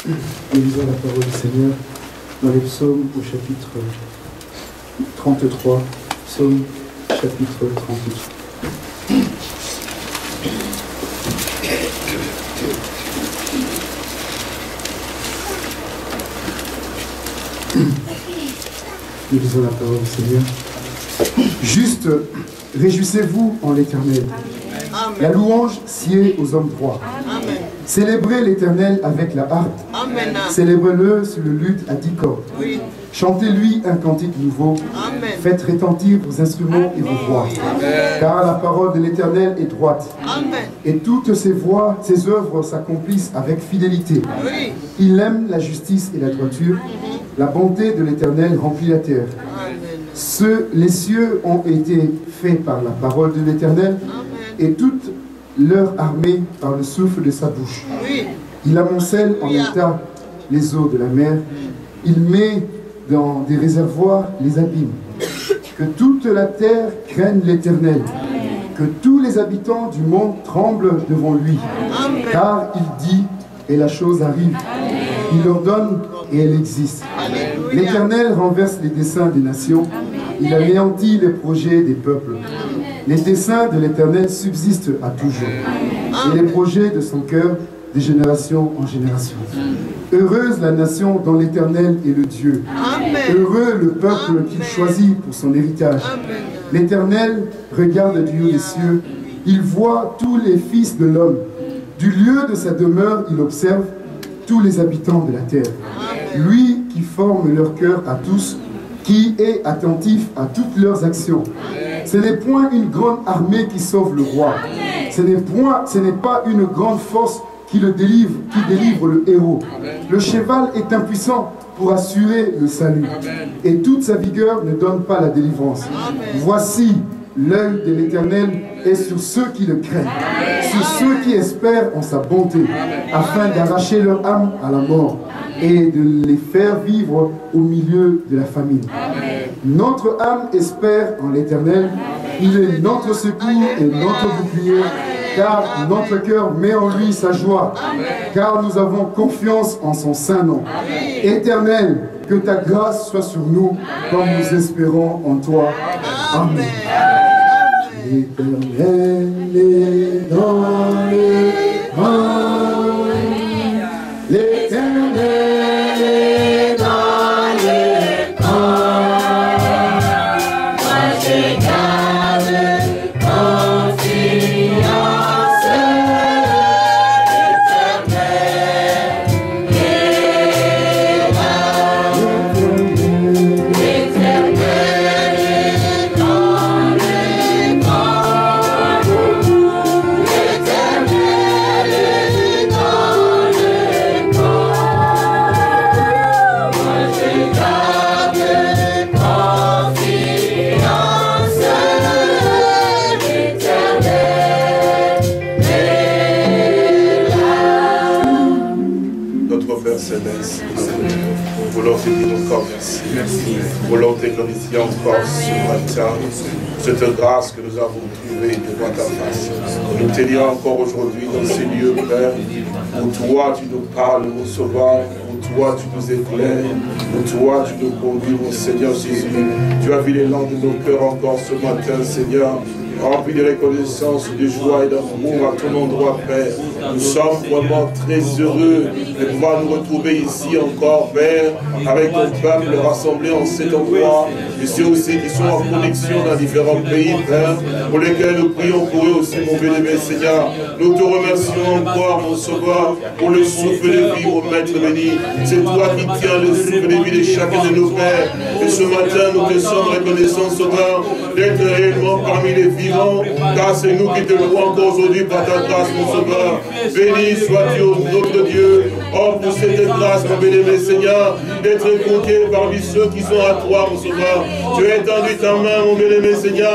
Nous lisons la parole du Seigneur dans les psaumes au chapitre 33. Psaume chapitre 33. Nous lisons la parole du Seigneur. Juste, réjouissez-vous en l'Éternel. La louange sied aux hommes droits. Amen. Célébrez l'Éternel avec la harpe. Amen. Célébrez-le sur le luth à 10 cordes. Oui. Chantez-lui un cantique nouveau. Amen. Faites retentir vos instruments et vos voix. Car la parole de l'Éternel est droite. Amen. Et toutes ses voies, ses œuvres s'accomplissent avec fidélité. Oui. Il aime la justice et la droiture. La bonté de l'Éternel remplit la terre. Amen. Les cieux ont été faits par la parole de l'Éternel, et toute leur armée par le souffle de sa bouche. Oui. Il amoncelle en état les eaux de la mer. Il met dans des réservoirs les abîmes. Que toute la terre craigne l'Éternel. Que tous les habitants du monde tremblent devant lui. Amen. Car il dit, et la chose arrive. Il ordonne, et elle existe. L'Éternel renverse les desseins des nations. Il anéantit les projets des peuples. Les desseins de l'Éternel subsistent à toujours. Et les projets de son cœur, de génération en génération. Heureuse la nation dont l'Éternel est le Dieu. Heureux le peuple qu'il choisit pour son héritage. L'Éternel regarde du haut des cieux. Il voit tous les fils de l'homme. Du lieu de sa demeure, il observe tous les habitants de la terre. Lui qui forme leur cœur à tous, qui est attentif à toutes leurs actions. Ce n'est point une grande armée qui sauve le roi. Ce n'est pas une grande force qui délivre le héros. Le cheval est impuissant pour assurer le salut. Et toute sa vigueur ne donne pas la délivrance. Voici, l'œil de l'Éternel est sur ceux qui le craignent, sur ceux qui espèrent en sa bonté, afin d'arracher leur âme à la mort et de les faire vivre au milieu de la famine. Notre âme espère en l'Éternel. Il est notre secours et notre bouclier, car notre cœur met en lui sa joie, car nous avons confiance en son saint nom. Éternel, que ta grâce soit sur nous, comme nous espérons en toi. Amen. L'Éternel est dans les rangs. L'Éternel est dans les rangs. Moi je garde confiance. L'Éternel est là. L'Éternel est dans les rangs. L'Éternel est dans les rangs. Moi je garde confiance. L'Éternel est là. Notre Père Céleste, nous voulons te dire encore merci. Nous voulons te glorifier encore ce matin, cette grâce que nous avons trouvée devant ta face. Nous te disons encore aujourd'hui dans ces lieux, Père, où toi tu nous parles, mon Sauveur, où toi tu nous éclaires, où toi tu nous conduis, mon Seigneur Jésus. Tu as vu l'élan de nos cœurs encore ce matin, Seigneur, rempli de reconnaissance, de joie et d'amour à ton endroit, Père. Nous sommes vraiment très heureux de pouvoir nous retrouver ici encore, Père, avec ton peuple rassemblé en cet endroit. Et ceux aussi qui sont en connexion dans différents pays, Père, pour lesquels nous prions pour eux aussi, mon bien-aimé Seigneur. Nous te remercions encore, mon Sauveur, pour le souffle de vie, mon Maître béni. C'est toi qui tiens le souffle de vie de chacun de nos pères. Et ce matin, nous te sommes reconnaissants, Sauveur, d'être réellement parmi les vivants, car c'est nous qui te louons encore aujourd'hui par ta grâce, mon Sauveur. Béni sois-tu, notre Dieu. Oh, pour cette grâce, mon bien-aimé Seigneur, d'être compté parmi ceux qui sont à toi, mon Sauveur. Tu as étendu ta main, mon bien-aimé Seigneur. Nous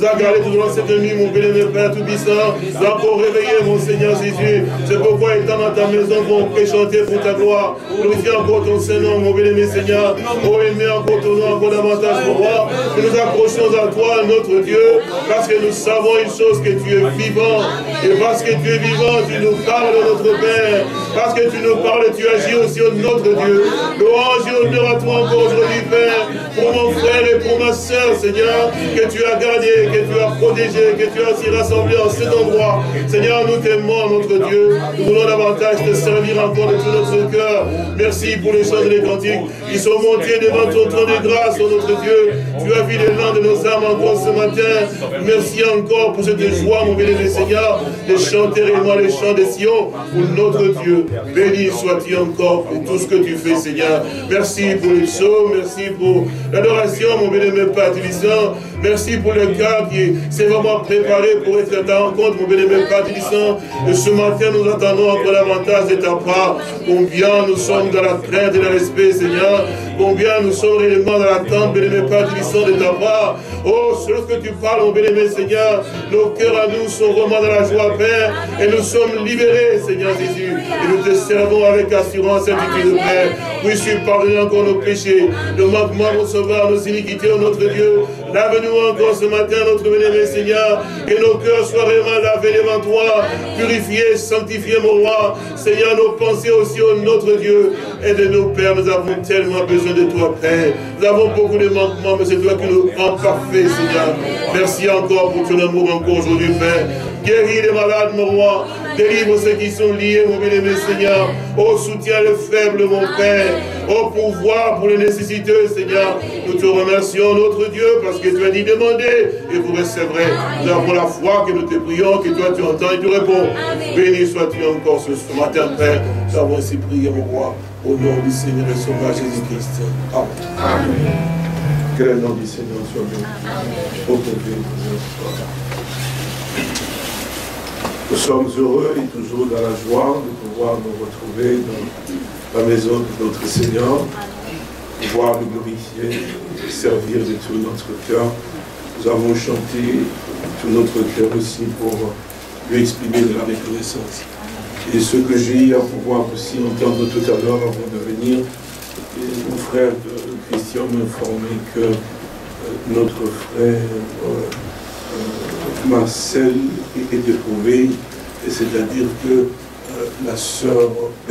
nous a gardés tout au long de cette nuit, mon bénémoine Père Tout-Puissant, nous a encore réveillé, mon Seigneur Jésus. C'est pourquoi, étant dans ta maison, nous allons chanter pour ta gloire. Glorifier encore ton Saint-Nom, mon bénémoine Seigneur. Oh, aimer encore ton nom, encore davantage pour moi. Nous nous accrochons à toi, notre Dieu, parce que nous savons une chose, que tu es vivant. Et parce que tu es vivant, tu nous parles, notre Père. Parce que tu nous parles, tu agis aussi, notre Dieu. Louange et honneur à toi encore aujourd'hui, Père, pour mon frère et pour ma soeur, Seigneur, que tu as gardé, que tu as protégé, que tu as aussi rassemblé en cet endroit. Seigneur, nous t'aimons, notre Dieu. Nous voulons davantage te servir encore de tout notre cœur. Merci pour les choses et les cantiques qui sont montés devant ton trône de grâce, oh notre Dieu. Tu as vu l'élan de nos âmes encore ce matin. Merci encore pour cette joie, mon bénévole Seigneur, de chanter réellement les chants des Sion pour notre Dieu. Béni sois-tu encore pour tout ce que tu fais, Seigneur. Merci pour les psaumes, merci pour l'adoration, mon bénévole Père Tubissant. Merci pour le cœur qui s'est vraiment préparé pour être à ta rencontre, mon bénévole Père Tubissant. Et ce matin, nous attendons encore davantage de ta part. Combien nous sommes dans la crainte et dans le respect, Seigneur. Combien nous sommes réellement dans l'attente, bénévole Père Tubissant, de ta part. Oh, lorsque tu parles, mon bénévole Seigneur, nos cœurs à nous sont vraiment dans la joie, Père. Et nous sommes libérés, Seigneur Jésus. Et nous te servons avec assurance, certitude, Père. Puisses-tu pardonner encore nos péchés, nos manquements, nos sauveurs, nos iniquités, oh notre Dieu. Lave-nous encore ce matin, notre bénévole Seigneur. Que nos cœurs soient vraiment lavés devant toi, purifiés, sanctifiés, mon roi. Seigneur, nos pensées aussi, oh notre Dieu. Aide-nous, Père, nous avons tellement besoin de toi, Père. Nous avons beaucoup de manquements, mais c'est toi qui nous rends parfaits, Seigneur. Merci encore pour ton amour encore aujourd'hui, Père. Guéris les malades, mon roi. Délivre ceux qui sont liés, mon bénévole Seigneur. Oh, soutiens les faibles, mon Père. Oh, pourvoir pour les nécessiteux, Seigneur. Nous te remercions, notre Dieu, parce que tu as dit demander et vous recevrez. Nous avons la foi que nous te prions, que toi tu entends et tu réponds. Béni sois-tu encore ce matin, Père. Nous avons ainsi prié, mon roi, au nom du Seigneur et Sauveur Jésus-Christ. Amen. Amen. Que le nom du Seigneur soit béni. Nous sommes heureux et toujours dans la joie de pouvoir nous retrouver dans la maison de notre Seigneur, pouvoir le glorifier, le servir de tout notre cœur. Nous avons chanté tout notre cœur aussi pour lui exprimer de la reconnaissance. Et ce que j'ai eu à pouvoir aussi entendre tout à l'heure avant de venir, mon frère Christian m'informait que notre frère Marcel est éprouvé, c'est-à-dire que la sœur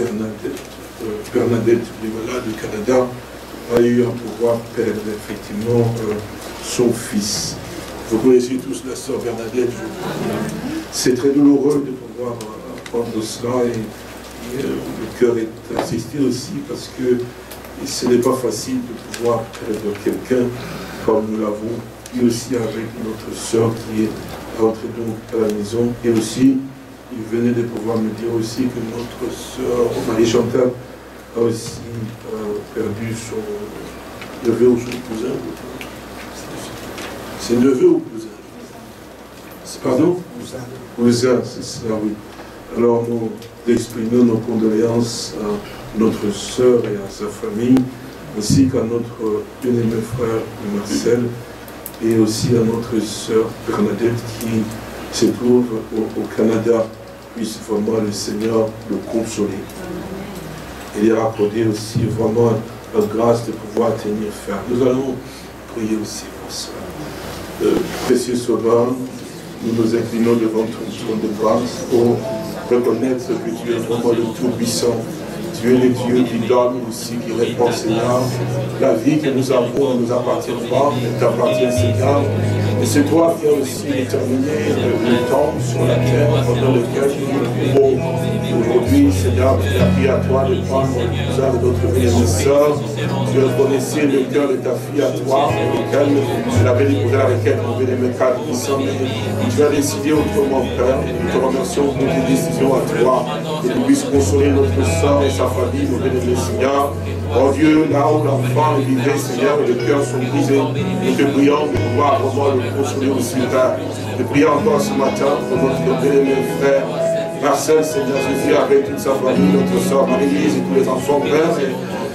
Bernadette du Canada a eu à pouvoir perdre effectivement son fils. Vous connaissez tous la sœur Bernadette. C'est très douloureux de pouvoir apprendre cela et le cœur est assisté aussi parce que ce n'est pas facile de pouvoir perdre quelqu'un comme nous l'avons eu aussi avec notre sœur qui est rentrée donc à la maison. Et aussi, il venait de pouvoir me dire aussi que notre sœur Marie-Chantal a aussi perdu son neveu ou son cousin. C'est neveu ou cousin? Pardon? Cousin, c'est cela, oui. Alors nous exprimons nos condoléances à notre sœur et à sa famille, ainsi qu'à notre bien-aimé frère Marcel, et aussi à notre sœur Bernadette qui se trouve au Canada. Puisse vraiment le Seigneur le consoler. Et lui accorder aussi vraiment la grâce de pouvoir tenir ferme. Nous allons prier aussi pour ça. Précieux Sauveur, nous nous inclinons devant ton trône de grâce pour reconnaître que tu es vraiment le Tout-Puissant. Tu es le Dieu qui donne aussi, qui répond, Seigneur. La vie que nous avons ne nous appartient pas, elle t'appartient, Seigneur. Et c'est toi qui as aussi déterminé le temps sur la terre pendant lequel nous pouvons. Aujourd'hui, Seigneur, tu as pris à toi de prendre le cousin de notre bien-aimée sœur. Tu as connaissé le cœur de ta fille à toi, lequel tu l'avais découvert avec elle, mon bien-aimé Père Puissant. Tu as décidé autrement, Père. Nous te remercions pour tes décisions à toi. Et que tu puisses consoler notre sœur et sa famille, mon bien-aimé Seigneur. Oh Dieu, là où l'enfant est vivant, Seigneur, et les cœurs sont brisés, nous te prions de pouvoir vraiment le consoler aussi, Père. Te prions encore ce matin pour notre bien-aimé frère Marcel, Seigneur Jésus, avec toute sa famille, notre soeur Marie-Lise et tous les enfants, Père.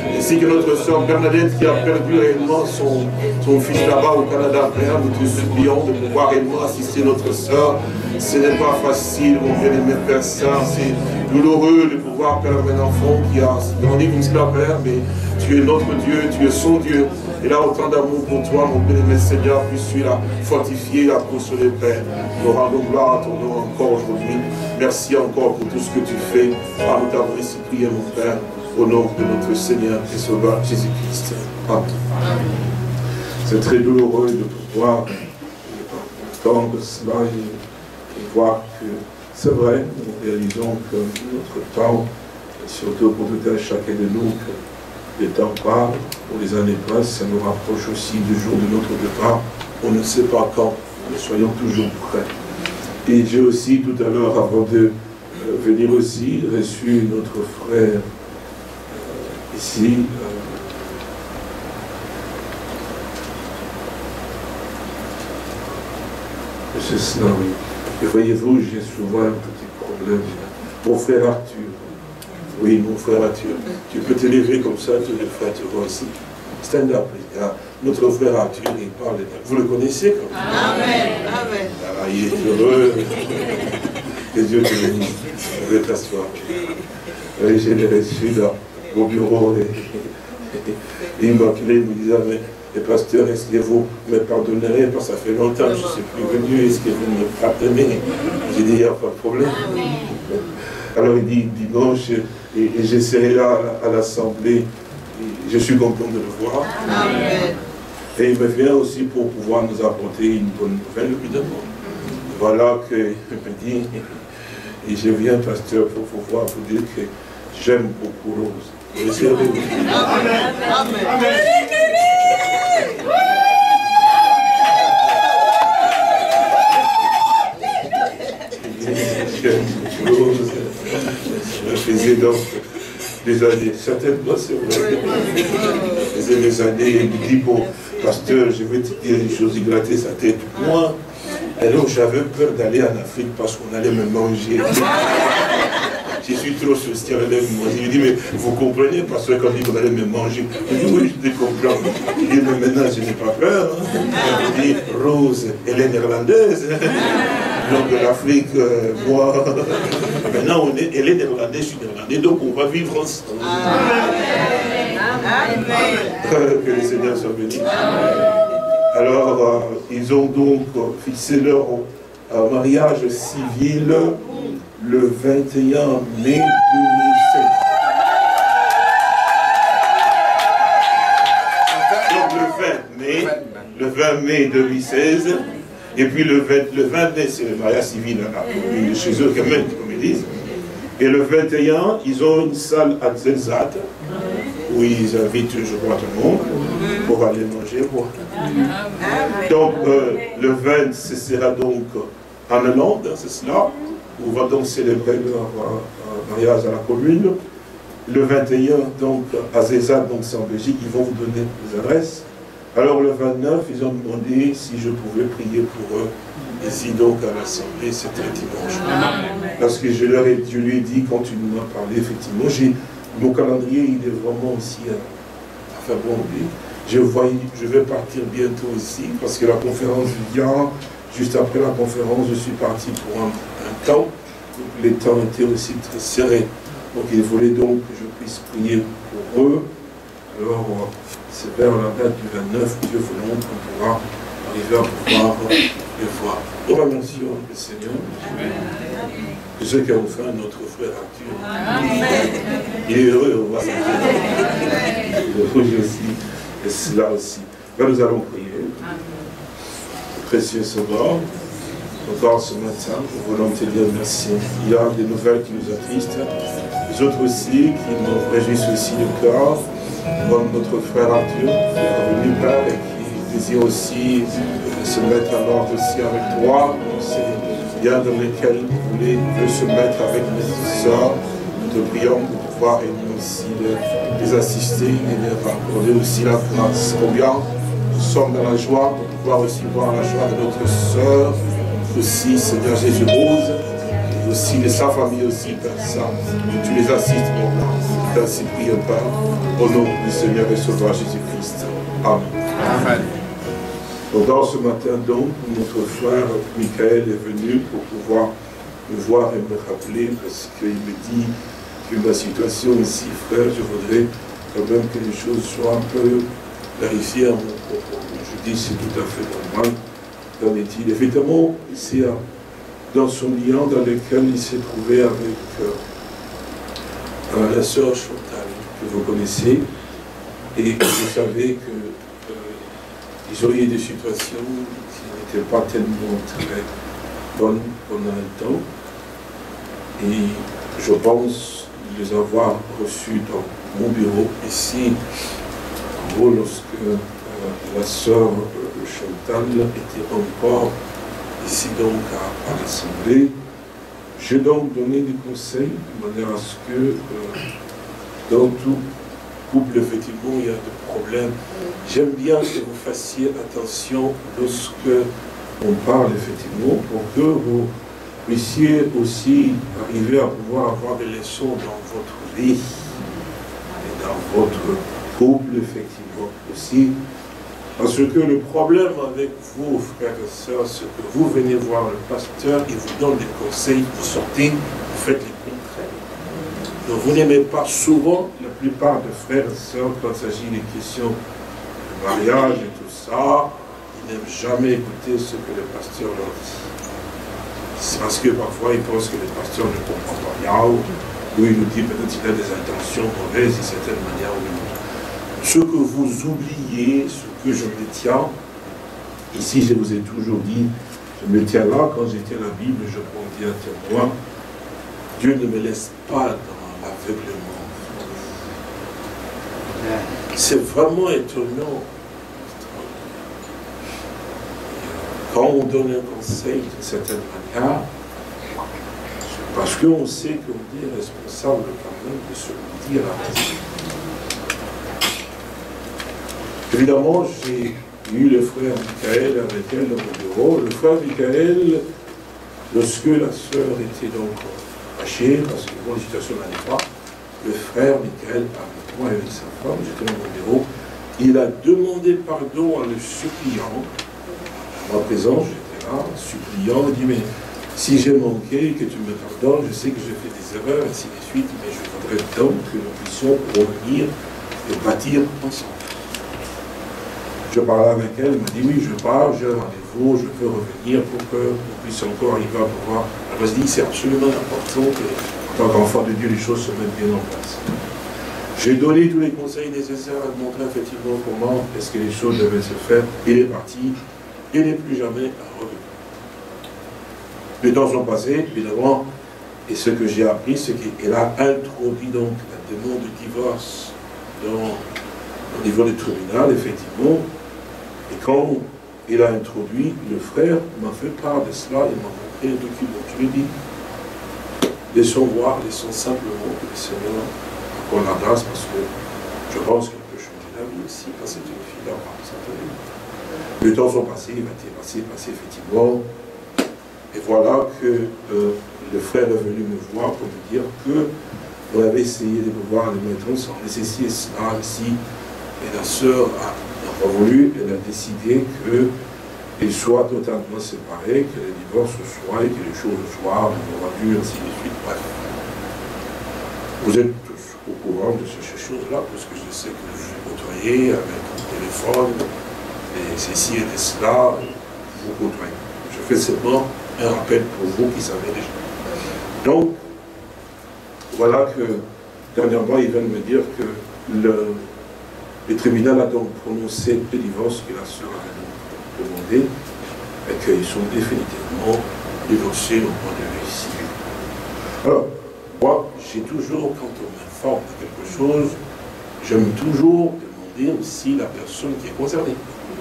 ainsi que notre sœur Bernadette qui a perdu réellement son fils là-bas au Canada, Père, nous te supplions de pouvoir réellement assister notre sœur. Ce n'est pas facile, mon bien-aimé Père Saint, c'est douloureux de pouvoir perdre un enfant qui a grandi comme cela, Père, mais tu es notre Dieu, tu es son Dieu. Et là, autant d'amour pour toi, mon bien-aimé Seigneur, puisses-tu la fortifier, la consoler, Père. Nous rendons gloire à ton nom encore aujourd'hui. Merci encore pour tout ce que tu fais. Ah, nous t'avons ici prié, mon Père, au nom de notre Seigneur et Sauveur Jésus-Christ. Amen. C'est très douloureux de pouvoir entendre cela et voir que c'est vrai, nous réalisons que notre temps, et surtout pour tout un chacun de nous, que le temps part, pour les années passent, ça nous rapproche aussi du jour de notre départ. On ne sait pas quand, mais soyons toujours prêts. Et j'ai aussi tout à l'heure, avant de venir aussi, reçu notre frère ici, M. Snawi. Et voyez-vous, j'ai souvent un petit problème. Mon frère Arthur. Oui, mon frère Arthur. Tu peux te lever comme ça, tous les frères te voient aussi. Stand up. Notre frère Arthur, il parle. Vous le connaissez comme ça? Amen. Amen. Ah, il est heureux. Que Dieu te bénisse. Je vais t'asseoir. Oui, j'ai reçu dans vos bureaux. Et Immaculée me disait, mais le pasteur, est-ce que vous me pardonnerez? Parce que ça fait longtemps que je ne suis plus venu. Est-ce que vous me pardonnez? J'ai dit, il n'y a pas de problème. Alors il dit, dimanche, et je serai là à l'Assemblée. Je suis content de le voir. Amen. Et il me vient aussi pour pouvoir nous apporter une bonne nouvelle, évidemment. Voilà que il me dit, et je viens, pasteur, pour pouvoir vous dire que j'aime beaucoup Rose. Amen. Amen. Amen. Je faisais donc des années, certainement c'est vrai, je faisais des années, il me dit, bon, pasteur, je vais te dire une chose, il grattait sa tête. Moi, alors j'avais peur d'aller en Afrique parce qu'on allait me manger. Je suis trop soucieux, elle allait me manger. Il dit, mais vous comprenez, parce que quand il dit qu'on allait me manger, je dis, oui, je te comprends. Il dit, mais maintenant, je n'ai pas peur. Il dit, Rose, elle est néerlandaise. Donc de l'Afrique, moi, maintenant, elle est néerlandaise, je suis néerlandais, donc on va vivre ensemble. Que le Seigneur soit béni. Alors, ils ont donc fixé leur mariage civil le 21 mai 2016. Donc le 20 mai 2016, et puis le 20 mai, c'est le mariage civil à la commune de chez eux, quand même, comme ils disent. Et le 21, ils ont une salle à Zelzat, où ils invitent, je crois, tout le monde, pour aller manger. Donc, le 20, ce sera donc en Hollande, c'est cela. On va donc célébrer leur mariage à la commune. Le 21, donc, à Zézat, donc c'est en Belgique, ils vont vous donner les adresses. Alors, le 29, ils ont demandé si je pouvais prier pour eux, ici, donc, à l'Assemblée, c'était le dimanche. Parce que je lui ai dit, quand tu m'as parlé, effectivement, mon calendrier, il est vraiment aussi, enfin bon, je vais partir bientôt ici, parce que la conférence vient, juste après la conférence, je suis parti pour un temps, donc les temps étaient aussi très serrés. Donc il voulait donc que je puisse prier pour eux. Alors c'est vers la date du 29, Dieu voulant, qu'on pourra arriver à pouvoir les voir. Nous remercions le Seigneur. De ce qu'a offert notre frère Arthur. Il est heureux, on va s'en dire. Il est heureux aussi, et cela aussi. Mais nous allons prier. Précieux Sauveur, encore ce matin, nous voulons te dire merci. Il y a des nouvelles qui nous attristent, les autres aussi qui nous réjouissent aussi le cœur, comme notre frère Arthur, qui est revenu Père et qui désire aussi se mettre en ordre aussi avec toi. C'est bien dans lesquels vous voulez se mettre avec mes soeurs. Nous te prions pour pouvoir aider aussi les assister et leur accorder aussi la grâce. Combien nous sommes dans la joie pour pouvoir aussi voir la joie de notre sœur, aussi Seigneur Jésus Rose, et aussi ainsi que sa famille aussi, Père Saint. Que tu les assistes maintenant. C'est ainsi prié, Père, au nom du Seigneur et Sauveur Jésus-Christ. Amen. Amen. Donc, dans ce matin, donc, notre frère Michael est venu pour pouvoir me voir et me rappeler, parce qu'il me dit que ma situation ici, frère, je voudrais quand même que les choses soient un peu clarifiées à mon propos. Je dis, c'est tout à fait normal. Qu'en est-il? Évidemment, c'est dans son lien dans lequel il s'est trouvé avec la sœur Chantal, que vous connaissez, et vous savez que ils auraient des situations qui n'étaient pas tellement très bonnes pendant un temps. Et je pense les avoir reçus dans mon bureau ici, en gros, lorsque la sœur Chantal était encore ici donc à l'Assemblée. J'ai donc donné des conseils de manière à ce que dans tout couple, effectivement, il y a des problèmes. J'aime bien que vous fassiez attention lorsque on parle, effectivement, pour que vous puissiez aussi arriver à pouvoir avoir des leçons dans votre vie et dans votre couple, effectivement, aussi. Parce que le problème avec vous, frères et sœurs, c'est que vous venez voir le pasteur, il vous donne des conseils, vous sortez, vous faites les contraires. Donc vous n'aimez pas souvent, la plupart des frères et sœurs, quand il s'agit des questions de mariage et tout ça, ils n'aiment jamais écouter ce que le pasteur leur dit. C'est parce que parfois ils pensent que le pasteur ne comprend pas bien, ou il nous dit peut-être qu'il a des intentions mauvaises d'une certaine manière ou d'une autre. Ce que vous oubliez, ce que je me tiens, ici je vous ai toujours dit, je me tiens là, quand j'étais à la Bible, je prends bien témoin, Dieu ne me laisse pas dans l'aveuglement. C'est vraiment étonnant. Quand on donne un conseil d'une certaine manière, c'est parce qu'on sait qu'on est responsable quand même de ce qu'on dit à la raison. Évidemment, j'ai eu le frère Michael avec elle dans mon bureau. Le frère Michael, lorsque la sœur était donc fâchée, parce que bon, la situation n'allait pas, le frère Michael, avec moi et avec sa femme, j'étais dans mon bureau, il a demandé pardon en le suppliant. À ma présence, j'étais là, suppliant, il dit, mais si j'ai manqué, que tu me pardonnes, je sais que j'ai fait des erreurs, ainsi de suite, mais je voudrais donc que nous puissions revenir et bâtir ensemble. Je parlais avec elle, elle m'a dit oui, je pars, j'ai un rendez-vous, je peux revenir pour que nous puissions encore arriver à pouvoir. Elle m'a dit c'est absolument important que, en tant qu'enfant de Dieu, les choses se mettent bien en place. J'ai donné tous les conseils nécessaires à montrer effectivement comment est-ce que les choses devaient se faire. Il est parti, il n'est plus jamais à revenir. Les temps sont passés, évidemment, et ce que j'ai appris, c'est qu'elle a introduit donc la demande de divorce au niveau du tribunal, effectivement. Et quand il a introduit, le frère m'a fait part de cela, il m'a montré le document. Je lui ai dit, laissons voir, laissons simplement que le Seigneur accorde la grâce, parce que je pense qu'il peut changer la vie aussi, quand c'est une fille d'avoir sa famille. Les temps sont passés, il va passé effectivement. Et voilà que le frère est venu me voir pour me dire que on avait essayé de pouvoir les mettre ensemble, et ceci et cela, ici. Et la sœur a voulu, elle a décidé qu'ils soient totalement séparés, que le divorce soit et que les choses soient rendues, ainsi de suite. Bref. Vous êtes tous au courant de ces choses-là, parce que je sais que je suis côtoyé avec mon téléphone, et ceci et cela, vous côtoyez. Je fais seulement un rappel pour vous qui savez déjà. Donc, voilà que dernièrement, ils viennent me dire que le tribunal a donc prononcé le divorce que la sœur avait demandé et qu'ils sont définitivement divorcés au point de vue civil. Alors, moi, j'ai toujours, quand on m'informe de quelque chose, j'aime toujours demander aussi la personne qui est concernée.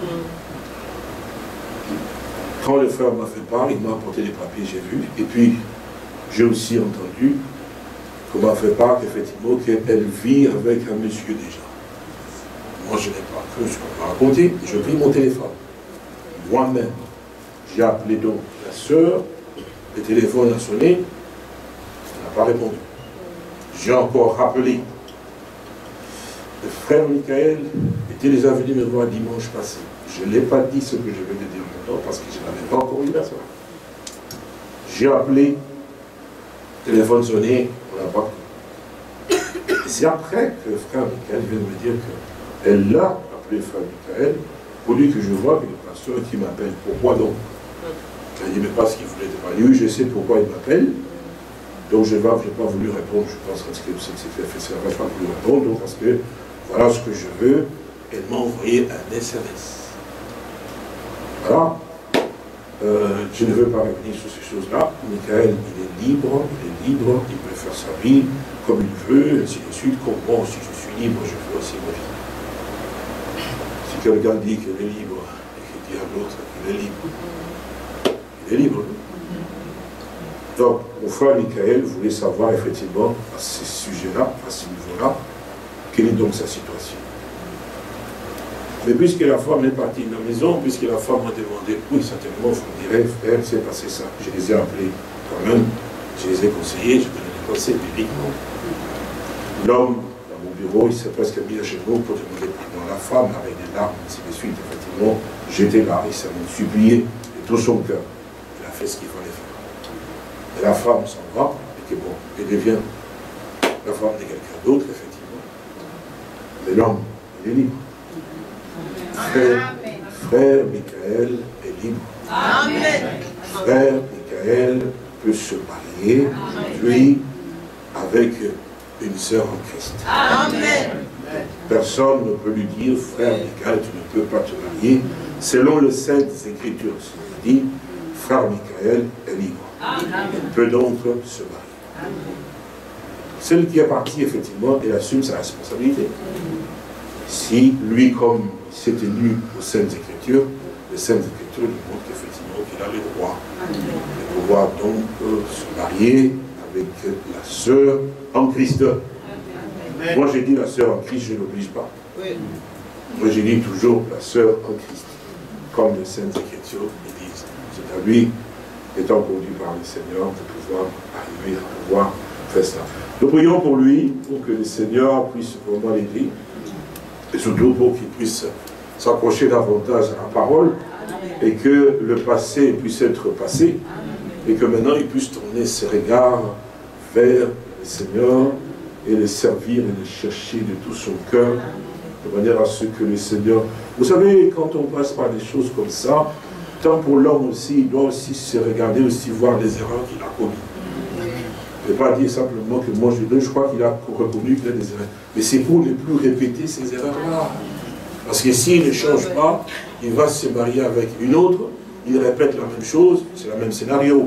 Quand le frère m'a fait part, il m'a apporté les papiers, j'ai vu, et puis j'ai aussi entendu qu'on m'a fait part qu'effectivement qu'elle vit avec un monsieur déjà. Moi, je n'ai pas cru ce qu'on m'a raconté, j'ai pris mon téléphone. Moi-même, j'ai appelé donc la sœur, le téléphone a sonné, pas répondu. J'ai encore rappelé. Le frère Michael était déjà venu me voir dimanche passé. Je ne l'ai pas dit ce que je vais te dire maintenant parce que je n'avais pas encore eu la soirée. J'ai appelé, téléphone sonné, on n'a pas pris. Et c'est après que le frère Michael vient de me dire qu'elle l'a appelé frère Michael pour lui que je vois que le pasteur qui m'appelle. Pourquoi donc? Elle dit, mais parce qu'il voulait te parler. Oui, je sais pourquoi il m'appelle. Donc je n'ai pas voulu répondre. Je pense que c'est pas voulu répondre. Donc parce que voilà ce que je veux. Elle m'a envoyé un SMS. Voilà. Je ne veux pas revenir sur ces choses-là. Michael, il est libre, il peut faire sa vie comme il veut, ainsi de suite. Comme moi, si je suis libre, je fais aussi ma vie. Si quelqu'un dit qu'il est libre et qu'il dit à l'autre qu'il est libre, il est libre. Donc, mon frère Michael voulait savoir effectivement à ce sujet-là, à ce niveau-là, quelle est donc sa situation. Mais puisque la femme est partie de la maison, puisque la femme m'a demandé, oui, certainement, vous me direz, frère, c'est passé ça. Je les ai appelés quand même, je les ai conseillés, je donnais des conseils bibliquement. L'homme, dans mon bureau, il s'est presque mis à genoux pour demander pardon à la femme, avec des larmes, ainsi de suite. Effectivement, j'étais là, il s'est supplié de tout son cœur. Il a fait ce qu'il fallait faire. Et la femme s'en va, et que bon, elle devient la femme de quelqu'un d'autre, effectivement. Mais l'homme, il est libre. Frère Michael est libre. Amen. Frère Michael peut se marier, lui, avec une sœur en Christ. Amen. Personne ne peut lui dire, frère Michael, tu ne peux pas te marier. Selon le Saintes Écritures, il dit, frère Michael est libre. Il peut donc se marier. Celui qui est parti, effectivement, il assume sa responsabilité. Si lui, comme il s'est tenu aux Saintes Écritures, les Saintes Écritures lui montrent effectivement qu'il a le droit de pouvoir donc se marier avec la sœur en Christ. Amen. Moi j'ai dit la sœur en Christ, je n'oblige pas. Oui. Moi j'ai dit toujours la sœur en Christ, comme les Saintes Écritures le disent. C'est à lui, étant conduit par le Seigneur, de pouvoir arriver à pouvoir faire ça. Nous prions pour lui, pour que le Seigneur puisse vraiment l'aider. Et surtout pour qu'il puisse s'accrocher davantage à la parole et que le passé puisse être passé et que maintenant il puisse tourner ses regards vers le Seigneur et le servir et le chercher de tout son cœur de manière à ce que le Seigneur... Vous savez, quand on passe par des choses comme ça, tant pour l'homme aussi, il doit aussi se regarder, aussi voir les erreurs qu'il a commises. Je ne vais pas dire simplement que moi je crois qu'il a reconnu qu'il a des erreurs. Mais c'est pour ne plus répéter ces erreurs-là. Parce que s'il ne change pas, il va se marier avec une autre, il répète la même chose, c'est le même scénario.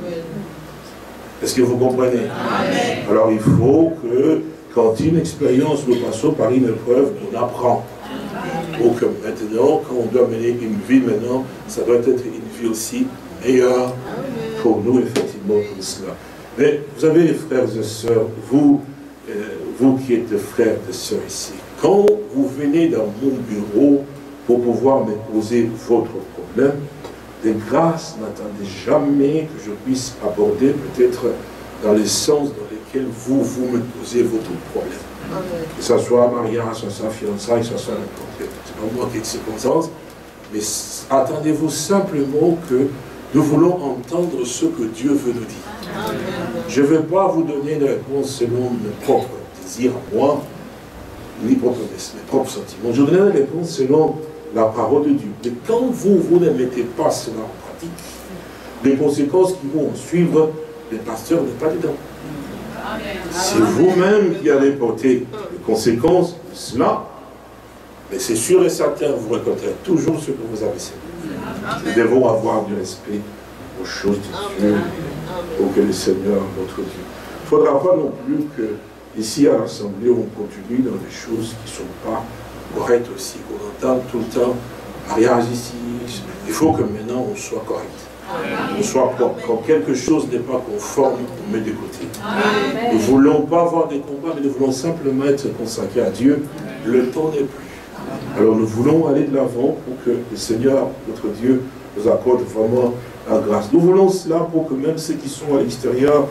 Est-ce que vous comprenez? Amen. Alors il faut que, quand une expérience nous passe par une épreuve, on apprend. Pour que maintenant, quand on doit mener une vie maintenant, ça doit être une vie aussi meilleure pour nous, effectivement, comme cela. Mais vous savez, les frères et sœurs, vous qui êtes frères et sœurs ici, quand vous venez dans mon bureau pour pouvoir me poser votre problème, de grâce, n'attendez jamais que je puisse aborder peut-être dans le sens dans lequel vous me posez votre problème. Que ce soit mariage, que ce soit fiançailles, que ce soit n'importe quel. C'est pas moi qui ai de circonstances, mais attendez-vous simplement que nous voulons entendre ce que Dieu veut nous dire. Amen. Je ne vais pas vous donner une réponse selon mes propres désirs à moi, ni mes propres sentiments. Je donnerai une réponse selon la parole de Dieu. Mais quand vous ne mettez pas cela en pratique, les conséquences qui vont suivre, le pasteur n'est pas dedans. C'est vous-même qui allez porter les conséquences de cela, mais c'est sûr et certain, vous récolterez toujours ce que vous avez semé. Nous devons avoir du respect aux choses de Dieu, pour que le Seigneur, notre Dieu. Il ne faudra pas non plus que, ici à l'Assemblée, on continue dans des choses qui ne sont pas correctes aussi, qu'on entend tout le temps, mariage ici. Il faut que maintenant on soit correct. On soit propre. Quand quelque chose n'est pas conforme, on met de côté. Nous ne voulons pas avoir des combats, mais nous voulons simplement être consacrés à Dieu. Le temps n'est plus. Alors nous voulons aller de l'avant pour que le Seigneur, notre Dieu, nous accorde vraiment la grâce. Nous voulons cela pour que même ceux qui sont à l'extérieur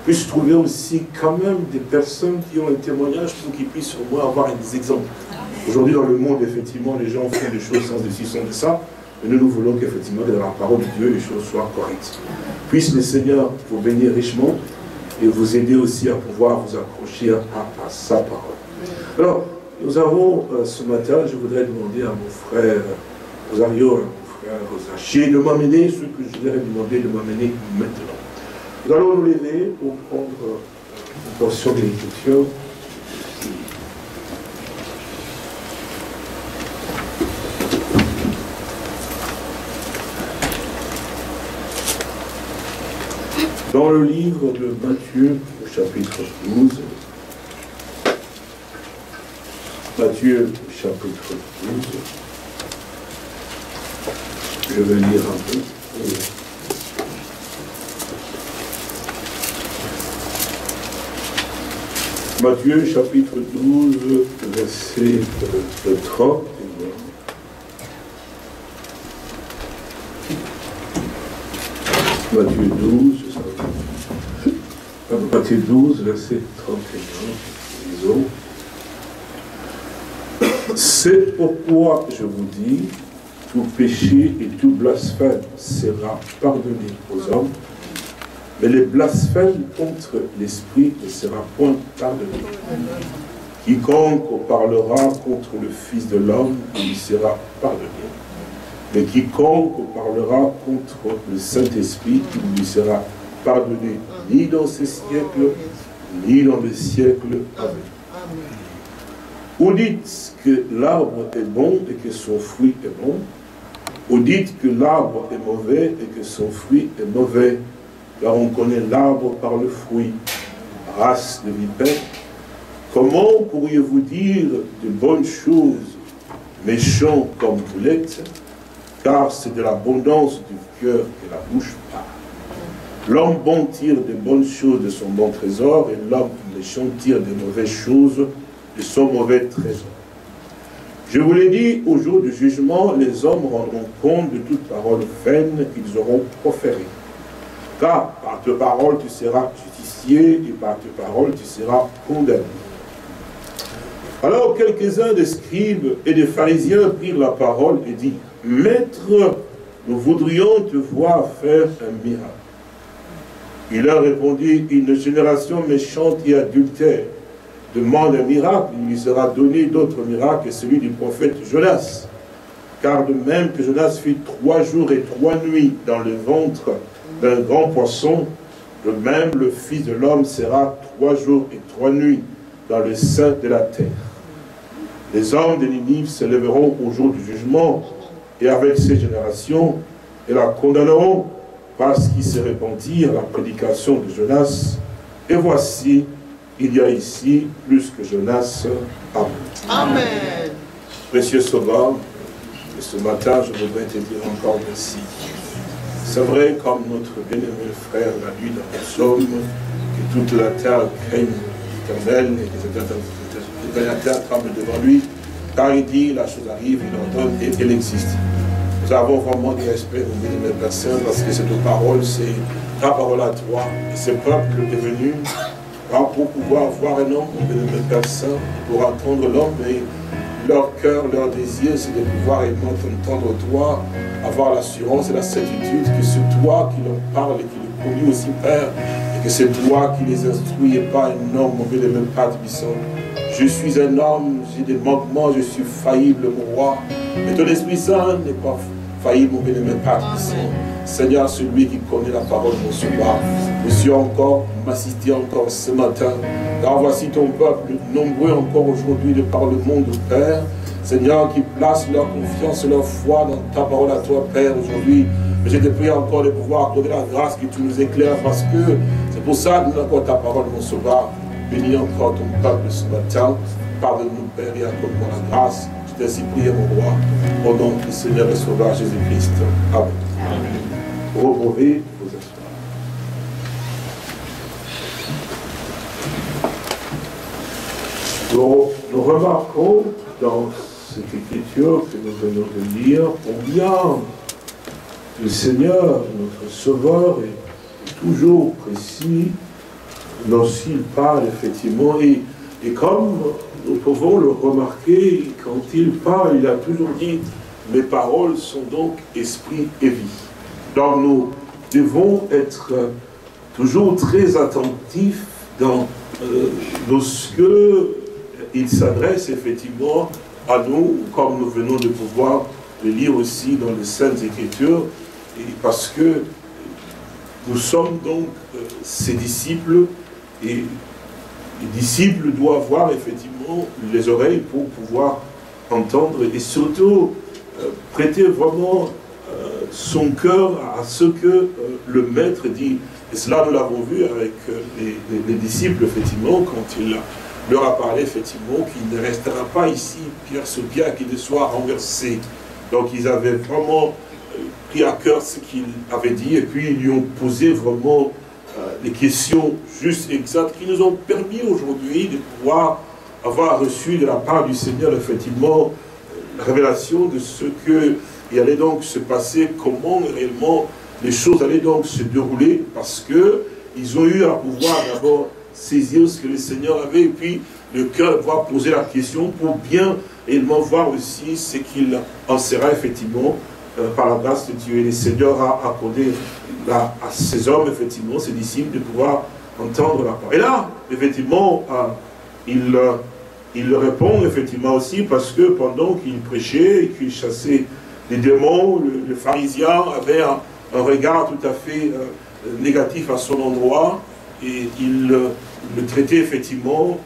puisse trouver aussi quand même des personnes qui ont un témoignage pour qu'ils puissent au moins avoir des exemples. Aujourd'hui dans le monde, effectivement, les gens font des choses sans décision de ça, mais nous voulons qu'effectivement, dans la parole de Dieu, les choses soient correctes. Puisse le Seigneur vous bénir richement et vous aider aussi à pouvoir vous accrocher à sa parole. Alors, nous avons ce matin, je voudrais demander à mon frère Rosario, à mon frère Rosaché, de m'amener ce que je voudrais demander de m'amener maintenant. Nous allons nous lever pour prendre une portion de l'écriture. Dans le livre de Matthieu, au chapitre 12, Matthieu, chapitre 12, je vais lire un peu. Matthieu, chapitre 12, verset 30. Matthieu 12, Matthieu 12, verset 31, disons. C'est pourquoi je vous dis, tout péché et tout blasphème sera pardonné aux hommes, mais les blasphèmes contre l'Esprit ne sera point pardonné. Quiconque parlera contre le Fils de l'homme lui sera pardonné. Mais quiconque parlera contre le Saint-Esprit lui sera pardonné, ni dans ce siècle, ni dans le siècle à venir. Ou dites que l'arbre est bon et que son fruit est bon, ou dites que l'arbre est mauvais et que son fruit est mauvais, car on connaît l'arbre par le fruit. Race de vipères, comment pourriez-vous dire de bonnes choses, méchants comme vous l'êtes, car c'est de l'abondance du cœur que la bouche parle. L'homme bon tire de bonnes choses de son bon trésor, et l'homme méchant tire de mauvaises choses de son mauvais trésor. Je vous l'ai dit, au jour du jugement, les hommes rendront compte de toute parole vaine qu'ils auront proférée. Car par tes paroles tu seras justifié, et par tes paroles tu seras condamné. Alors quelques-uns des scribes et des pharisiens prirent la parole et dirent, Maître, nous voudrions te voir faire un miracle. Il leur répondit, une génération méchante et adultère demande un miracle, il lui sera donné d'autres miracles que celui du prophète Jonas. Car de même que Jonas fut 3 jours et 3 nuits dans le ventre d'un grand poisson, de même le Fils de l'homme sera 3 jours et 3 nuits dans le sein de la terre. Les hommes de Ninive se lèveront au jour du jugement, et avec ces générations, et la condamneront, parce qu'ils se repentirent à la prédication de Jonas. Et voici, il y a ici plus que Jonas. Amen. Amen. Précieux Sauveur, et ce matin, je voudrais te dire encore merci. C'est vrai, comme notre bien-aimé frère l'a dit dans le psaume, que toute la terre craigne l'Éternel et que la terre tremble devant lui. Car il dit, la chose arrive, il ordonne et elle existe. Nous avons vraiment du respect, mon bien-aimé Père Saint, parce que cette parole, c'est ta parole à toi. Et ce peuple est venu pour pouvoir voir un homme, mon bien-aimé Père Saint, pour entendre l'homme, mais leur cœur, leur désir, c'est de pouvoir t'entendre toi, avoir l'assurance et la certitude que c'est toi qui leur parle et qui les conduit aussi, Père, et que c'est toi qui les instruis et pas un homme, mon bien-aimé Père Tibissant. Je suis un homme, j'ai des manquements, je suis faillible, mon roi. Mais ton Esprit Saint n'est pas faillible, mon bien-aimé Père Tibissant. Seigneur, celui qui connaît la parole de mon soir, monsieur encore, m'assister encore ce matin. Car voici ton peuple, nombreux encore aujourd'hui de par le monde, Père. Seigneur, qui place leur confiance et leur foi dans ta parole à toi, Père, aujourd'hui. Mais je te prie encore de pouvoir accorder la grâce que tu nous éclaires, parce que c'est pour ça que nous avons ta parole, mon sauveur. Bénis encore ton peuple ce matin. Pardonne-nous, Père, et accorde-moi la grâce. Je t'ai ainsi prié, mon roi, au nom du Seigneur et Sauveur Jésus-Christ. Amen. Vous pouvez vous asseoir. Nous remarquons dans cette écriture que nous venons de lire combien le Seigneur, notre Sauveur, est toujours précis lorsqu'il parle, effectivement, et comme nous pouvons le remarquer, quand il parle, il a toujours dit « Mes paroles sont donc esprit et vie ». Donc nous devons être toujours très attentifs dans lorsque il s'adresse effectivement à nous, comme nous venons de pouvoir le lire aussi dans les Saintes Écritures, et parce que nous sommes donc ses disciples, et les disciples doivent avoir effectivement les oreilles pour pouvoir entendre, et surtout prêter vraiment son cœur à ce que le Maître dit. Et cela, nous l'avons vu avec les disciples, effectivement, quand il leur a parlé, effectivement, qu'il ne restera pas ici, pierre sur pierre, qu'il ne soit renversé. Donc, ils avaient vraiment pris à cœur ce qu'il avait dit, et puis ils lui ont posé vraiment des questions justes, exactes, qui nous ont permis aujourd'hui de pouvoir avoir reçu de la part du Seigneur, effectivement, la révélation de ce qui allait donc se passer, comment réellement les choses allaient donc se dérouler, parce qu'ils ont eu à pouvoir d'abord saisir ce que le Seigneur avait, et puis le cœur va poser la question pour bien réellement voir aussi ce qu'il en sera effectivement par la grâce de Dieu. Et le Seigneur a accordé à ces hommes, effectivement, ces disciples, de pouvoir entendre la parole. Et là, effectivement, il leur répond effectivement aussi, parce que pendant qu'il prêchait et qu'il chassait les démons, le pharisien avait un regard tout à fait négatif à son endroit, et il le traitait effectivement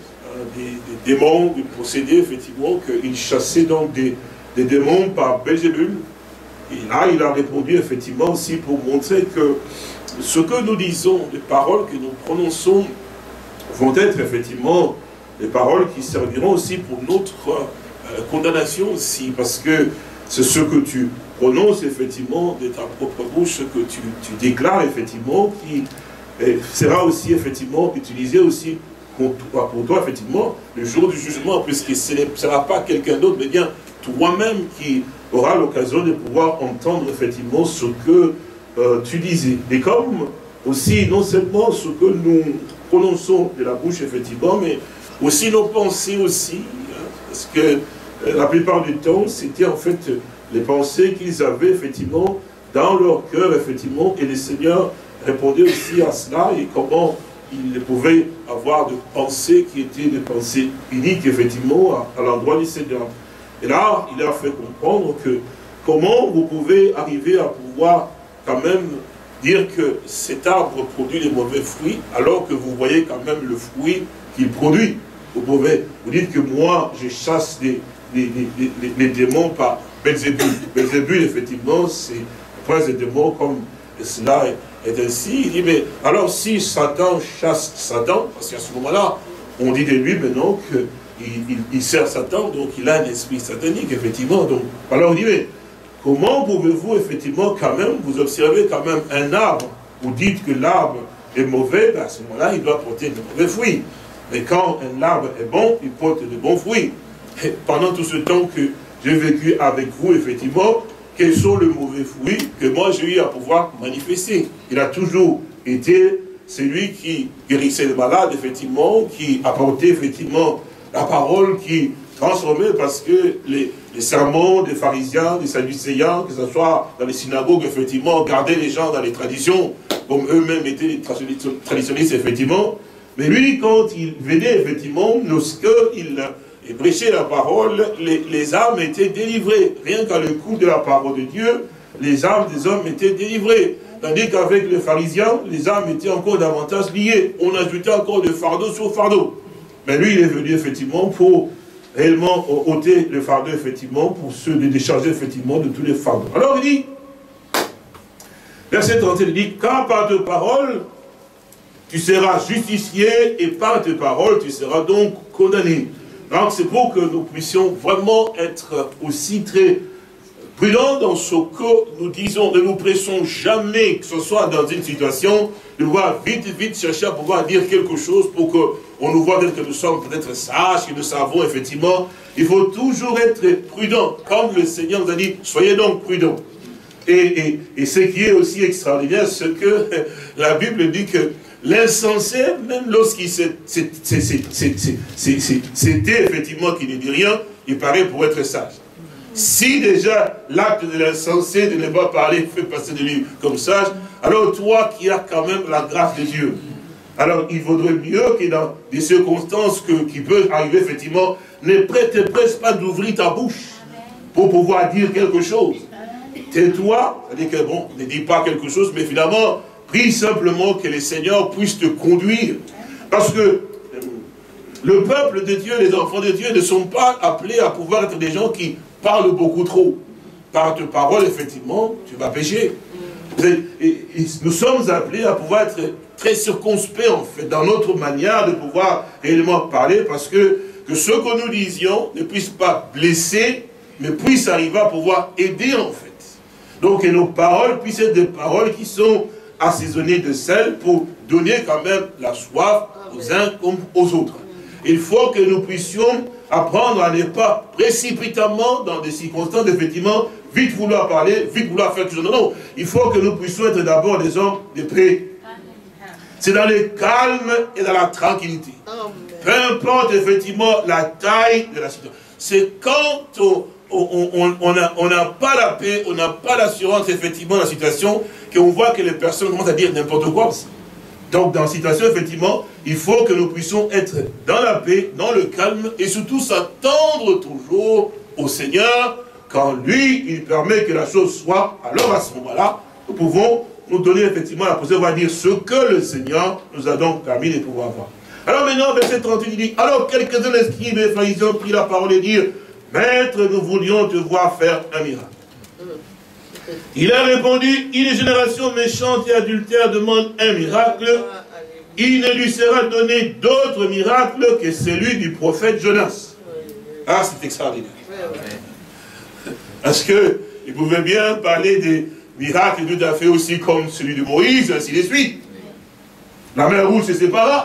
des démons, des procédés, effectivement, qu'il chassait donc des démons par Belzébul. Et là, il a répondu effectivement aussi pour montrer que ce que nous disons, les paroles que nous prononçons, vont être effectivement des paroles qui serviront aussi pour notre condamnation aussi, parce que c'est ce que tu prononces effectivement de ta propre bouche, ce que tu déclares effectivement, qui sera aussi effectivement utilisé aussi pour toi effectivement le jour du jugement, puisque ce ne sera pas quelqu'un d'autre, mais bien toi-même qui aura l'occasion de pouvoir entendre effectivement ce que tu disais. Et comme aussi, non seulement ce que nous prononçons de la bouche effectivement, mais aussi nos pensées aussi, hein, parce que la plupart du temps, c'était en fait les pensées qu'ils avaient effectivement dans leur cœur, effectivement, et le Seigneur répondait aussi à cela, et comment ils pouvaient avoir de pensées qui étaient des pensées uniques, effectivement, à l'endroit du Seigneur. Et là, il a fait comprendre que comment vous pouvez arriver à pouvoir quand même dire que cet arbre produit des mauvais fruits, alors que vous voyez quand même le fruit qu'il produit. Vous dites que moi, je chasse les démons par Belzébul. Belzébul, effectivement, c'est le prince des démons, comme cela est ainsi. Il dit, mais alors si Satan chasse Satan, parce qu'à ce moment-là, on dit de lui maintenant qu'il sert Satan, donc il a un esprit satanique, effectivement. Donc, alors on dit, mais comment pouvez-vous, effectivement, quand même, vous observez quand même un arbre, vous dites que l'arbre est mauvais, ben à ce moment-là, il doit porter de mauvais fruits. Mais quand un arbre est bon, il porte de bons fruits. Et pendant tout ce temps que j'ai vécu avec vous, effectivement, quels sont les mauvais fruits que moi j'ai eu à pouvoir manifester? Il a toujours été celui qui guérissait les malades, effectivement, qui apportait effectivement la parole, qui transformait, parce que les sermons des pharisiens, des sadducéens, que ce soit dans les synagogues, effectivement, gardaient les gens dans les traditions, comme eux-mêmes étaient les traditionnistes, effectivement. Mais lui, quand il venait, effectivement, lorsqu'il prêchait la parole, les âmes étaient délivrées. Rien qu'à l'écoute de la parole de Dieu, les âmes des hommes étaient délivrées. Tandis qu'avec les pharisiens, les âmes étaient encore davantage liées. On ajoutait encore de fardeau sur fardeau. Mais lui, il est venu, effectivement, pour réellement ôter le fardeau, effectivement, pour se décharger, effectivement, de tous les fardeaux. Alors, il dit, verset 31, il dit, car par tes paroles, tu seras justifié, et par tes paroles, tu seras donc condamné. Donc, c'est pour que nous puissions vraiment être aussi très prudents dans ce que nous disons. Ne nous pressons jamais, que ce soit dans une situation, de pouvoir vite chercher à pouvoir dire quelque chose pour qu'on nous voit que nous sommes peut-être sages, que nous savons effectivement. Il faut toujours être prudent. Comme le Seigneur nous a dit, soyez donc prudents. Et ce qui est aussi extraordinaire, c'est que la Bible dit que l'insensé, même lorsqu'il c'était effectivement qu'il ne dit rien, il paraît pour être sage. Si déjà l'acte de l'insensé de ne pas parler fait passer de lui comme sage, alors toi qui as quand même la grâce de Dieu, alors il vaudrait mieux que dans des circonstances qui peuvent arriver effectivement, ne te presse pas d'ouvrir ta bouche pour pouvoir dire quelque chose. Tais-toi, c'est-à-dire que bon, ne dis pas quelque chose, mais finalement, prie simplement que le Seigneur puisse te conduire. Parce que le peuple de Dieu, les enfants de Dieu ne sont pas appelés à pouvoir être des gens qui parlent beaucoup trop. Par tes paroles, effectivement, tu vas pécher. Nous sommes appelés à pouvoir être très circonspects, en fait, dans notre manière de pouvoir réellement parler, parce que ce que nous disions ne puisse pas blesser, mais puisse arriver à pouvoir aider, en fait. Donc, que nos paroles puissent être des paroles qui sont assaisonnées de sel pour donner quand même la soif aux uns comme aux autres. Il faut que nous puissions apprendre à ne pas précipitamment, dans des circonstances, effectivement, vite vouloir parler, vite vouloir faire quelque chose. Non, non. Il faut que nous puissions être d'abord des hommes de paix. C'est dans le calme et dans la tranquillité. Peu importe, effectivement, la taille de la situation. C'est quand on n'a pas la paix, on n'a pas l'assurance, effectivement, dans la situation, qu'on voit que les personnes commencent à dire n'importe quoi aussi. Donc, dans la situation, effectivement, il faut que nous puissions être dans la paix, dans le calme, et surtout s'attendre toujours au Seigneur, quand lui, il permet que la chose soit, alors à ce moment-là, nous pouvons nous donner effectivement la possibilité, on va dire ce que le Seigneur nous a donc permis de pouvoir voir. Alors maintenant, verset 38, il dit, alors quelques-uns des scribes et pharisiens prirent la parole et dirent, Maître, nous voulions te voir faire un miracle. Il a répondu, une génération méchante et adultère demande un miracle. Il ne lui sera donné d'autre miracle que celui du prophète Jonas. Ah, c'est extraordinaire. Parce qu'il pouvait bien parler des miracles tout à fait aussi comme celui de Moïse, ainsi de suite. La mer rouge se sépara.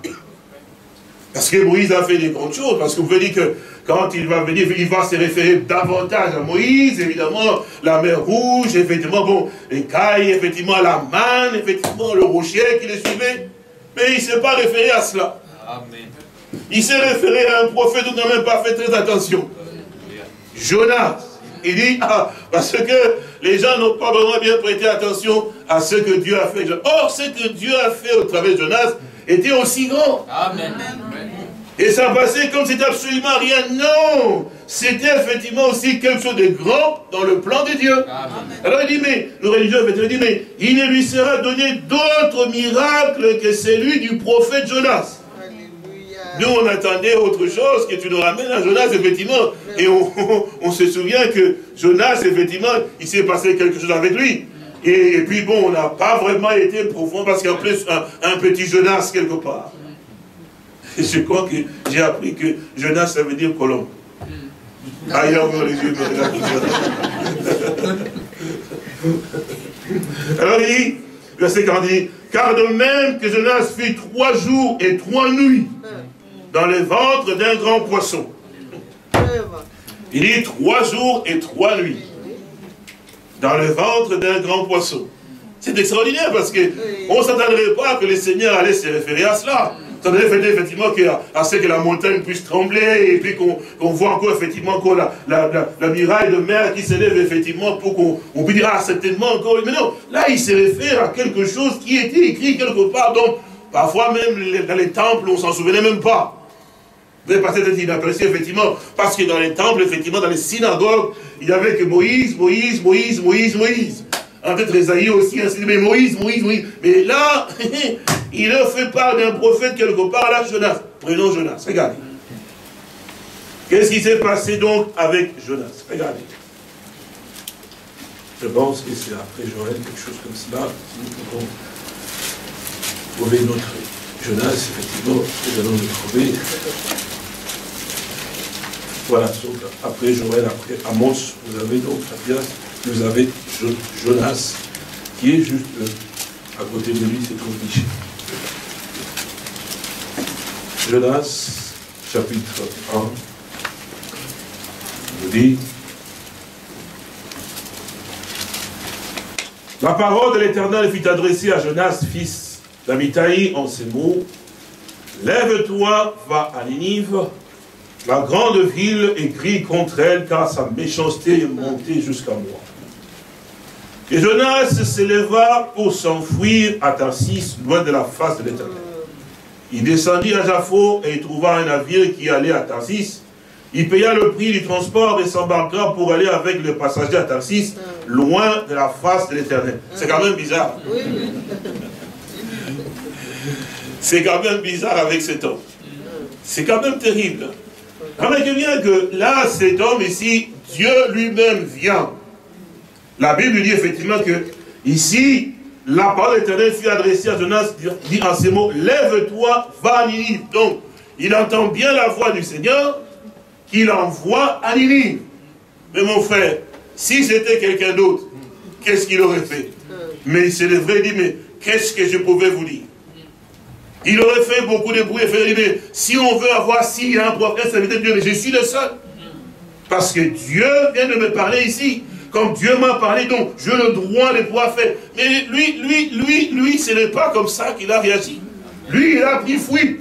Parce que Moïse a fait des grandes choses. Parce que vous pouvez dire que quand il va venir, il va se référer davantage à Moïse, évidemment, la mer rouge, effectivement, bon, les cailles, effectivement, la manne, effectivement, le rocher qui les suivait. Mais il ne s'est pas référé à cela. Amen. Il s'est référé à un prophète dont on n'a même pas fait très attention. Jonas. Il dit, ah, parce que les gens n'ont pas vraiment bien prêté attention à ce que Dieu a fait. Or, ce que Dieu a fait au travers de Jonas était aussi grand. Amen. Et ça passait comme c'était absolument rien. Non, c'était effectivement aussi quelque chose de grand dans le plan de Dieu. Amen. Alors il dit, mais, le religieux il dit, mais il ne lui sera donné d'autre miracle que celui du prophète Jonas. Nous, on attendait autre chose, que tu nous ramènes à Jonas, effectivement. Et on se souvient que Jonas, effectivement, il s'est passé quelque chose avec lui. Et puis bon, on n'a pas vraiment été profond, parce qu'il y a plus un petit Jonas quelque part. Et je crois que j'ai appris que Jonas, ça veut dire colombe. Ah, il a ouvert les yeux, alors il dit, verset 40, il dit, car de même que Jonas fit 3 jours et 3 nuits dans le ventre d'un grand poisson. Il dit 3 jours et 3 nuits dans le ventre d'un grand poisson. C'est extraordinaire parce qu'on ne s'attendrait pas que le Seigneur allait se référer à cela. Ça devait faire effectivement à ce que la montagne puisse trembler et puis qu'on voit encore effectivement encore la muraille de mer qui s'élève effectivement pour qu'on puisse dire, ah, certainement encore. Mais non, là il se réfère à quelque chose qui était écrit quelque part. Donc, parfois même dans les temples, on ne s'en souvenait même pas. Vous avez passé d'être inaperçu, effectivement, parce que dans les temples, effectivement, dans les synagogues, il n'y avait que Moïse, Moïse, Moïse, Moïse, Moïse. Peut-être Esaïe aussi, ainsi de suite, mais Moïse, Moïse, Moïse. Mais là, il a fait part d'un prophète quelque part, là, Jonas. Prenons Jonas, regardez. Qu'est-ce qui s'est passé donc avec Jonas? Regardez. Je pense que c'est après Joël, quelque chose comme cela. Nous pouvons trouver notre Jonas, effectivement, nous allons le trouver. Voilà, donc après Joël, après Amos, vous avez donc Apias, vous avez Jonas, qui est juste à côté de lui, c'est trouve Michel. Jonas, chapitre 1, vous dit, la parole de l'Éternel fut adressée à Jonas, fils d'Amitai en ces mots. Lève-toi, va à Ninive, la grande ville, et crie contre elle, car sa méchanceté est montée jusqu'à moi. Et Jonas s'éleva pour s'enfuir à Tarsis, loin de la face de l'Éternel. Il descendit à Jaffo et il trouva un navire qui allait à Tarsis. Il paya le prix du transport et s'embarqua pour aller avec le passager à Tarsis, loin de la face de l'Éternel. C'est quand même bizarre. C'est quand même bizarre avec cet homme. C'est quand même terrible. Remarquez bien que là, cet homme ici, Dieu lui-même vient. La Bible dit effectivement que ici, la parole éternelle fut adressée à Jonas, dit en ces mots, lève-toi, va à Ninive. Donc, il entend bien la voix du Seigneur qu'il envoie à Ninive. Mais mon frère, si c'était quelqu'un d'autre, qu'est-ce qu'il aurait fait? Mais c'est le vrai, il dit, mais qu'est-ce que je pouvais vous dire? Il aurait fait beaucoup de bruit et fait, mais si on veut avoir, s'il y a un prophète, ça veut dire Dieu, mais je suis le seul. Parce que Dieu vient de me parler ici. Comme Dieu m'a parlé, donc j'ai le droit de pouvoir faire. Mais lui, ce n'est pas comme ça qu'il a réagi. Lui, il a pris fuite.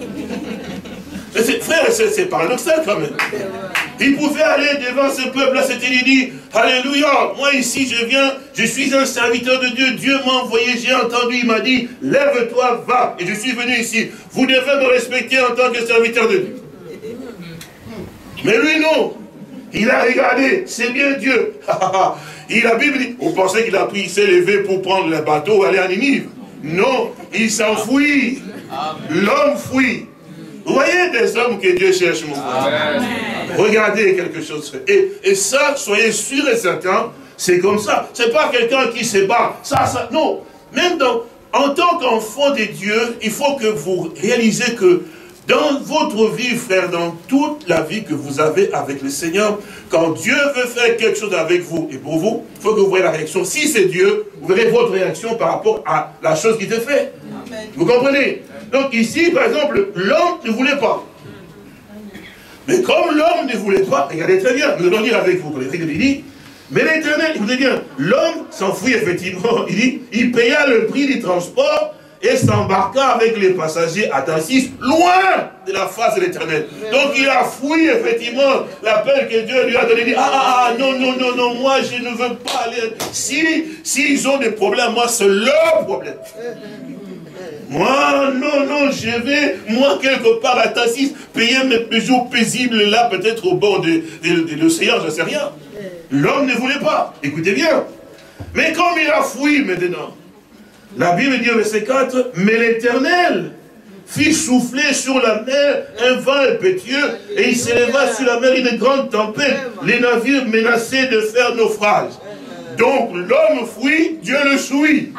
Frère, c'est paradoxal quand même. Il pouvait aller devant ce peuple-là, c'était il dit, alléluia, moi ici je viens, je suis un serviteur de Dieu, Dieu m'a envoyé, j'ai entendu, il m'a dit, lève-toi, va, et je suis venu ici. Vous devez me respecter en tant que serviteur de Dieu. Mais lui non. Il a regardé, c'est bien Dieu. La Bible dit, on pensait qu'il a pris, il s'est levé pour prendre le bateau, aller à Ninive. Non, il s'enfuit. L'homme fuit. Vous voyez des hommes que Dieu cherche, mon frère. Regardez quelque chose. Et ça, soyez sûr et certain, c'est comme ça. C'est pas quelqu'un qui se bat. Ça, non. Même en tant qu'enfant de Dieu, il faut que vous réalisez que dans votre vie, frère, dans toute la vie que vous avez avec le Seigneur, quand Dieu veut faire quelque chose avec vous et pour vous, il faut que vous voyez la réaction. Si c'est Dieu, vous verrez votre réaction par rapport à la chose qui était faite. Vous comprenez? Donc ici, par exemple, l'homme ne voulait pas. Mais comme l'homme ne voulait pas, regardez très bien, nous allons lire avec vous, il dit, mais l'Éternel, écoutez bien, l'homme s'enfuit effectivement, il dit, il paya le prix du transport, et s'embarqua avec les passagers à Tarsis, loin de la face de l'Éternel. Donc il a fui effectivement l'appel que Dieu lui a donné. Il dit, non, moi je ne veux pas aller. S'ils ont des problèmes, moi c'est leur problème. Moi, non, je vais, moi quelque part à Tarsis, payer mes jours paisibles là, peut-être au bord de l'océan, je ne sais rien. L'homme ne voulait pas. Écoutez bien. Mais comme il a fui maintenant, la Bible dit au verset 4, mais l'Éternel fit souffler sur la mer un vent impétueux et il s'éleva sur la mer une grande tempête. Les navires menaçaient de faire naufrage. Donc l'homme fuit, Dieu le suit.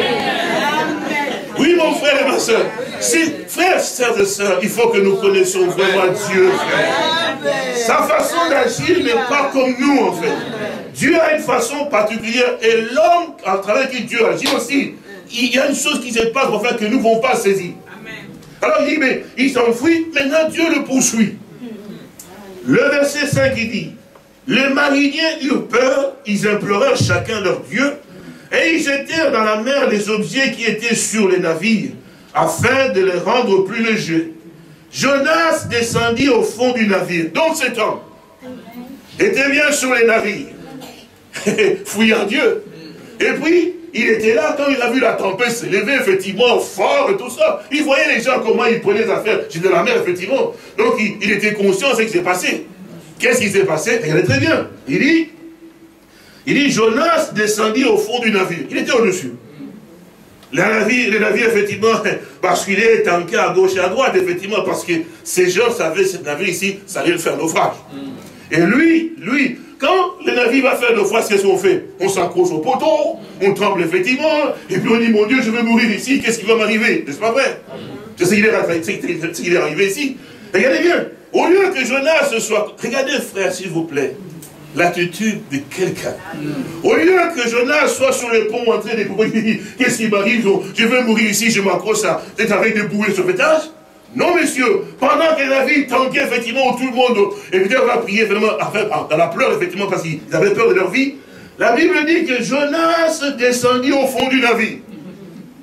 Oui, mon frère et ma soeur. Frères, sœurs et sœurs, il faut que nous connaissions vraiment Dieu, frère. Sa façon d'agir n'est pas comme nous, en fait. Dieu a une façon particulière et l'homme, à travers qui Dieu agit aussi, il y a une chose qui se passe pour faire que nous ne pouvons pas saisir. Alors il dit, mais il s'enfuit, maintenant Dieu le poursuit. Le verset 5, il dit, les mariniers eurent peur, ils implorèrent chacun leur Dieu, et ils jetèrent dans la mer les objets qui étaient sur les navires, afin de les rendre plus légers. Jonas descendit au fond du navire. Donc cet homme était bien sur les navires, fouillant Dieu. Et puis, il était là quand il a vu la tempête s'élever, effectivement, fort et tout ça. Il voyait les gens, comment ils prenaient les affaires. J'étais dans la mer, effectivement. Donc, il était conscient de ce qui s'est passé. Qu'est-ce qui s'est passé? Regardez très bien. Il dit, Jonas descendit au fond du navire. Il était au-dessus. Le navire, effectivement, parce qu'il est tanké à gauche et à droite, effectivement, parce que ces gens savaient, ce navire ici, ça allait le faire naufrage. Et lui, quand le navire va faire naufrage, qu'est-ce qu'on fait? On s'accroche au poteau, on tremble effectivement, et puis on dit, mon Dieu, je vais mourir ici, qu'est-ce qui va m'arriver? N'est-ce pas vrai? C'est ce qu'il est arrivé ici. Regardez bien, au lieu que Jonas soit... Regardez, frère, s'il vous plaît, l'attitude de quelqu'un. Au lieu que Jonas soit sur le pont en train de dire, qu'est-ce qui m'arrive? Je vais mourir ici, je m'accroche à peut-être avec des bouées de sauvetage. Non, monsieur, pendant que la vie tanquait, effectivement, où tout le monde, évidemment, va prier, vraiment, dans la pleure, effectivement, parce qu'ils avaient peur de leur vie, la Bible dit que Jonas descendit au fond du navire.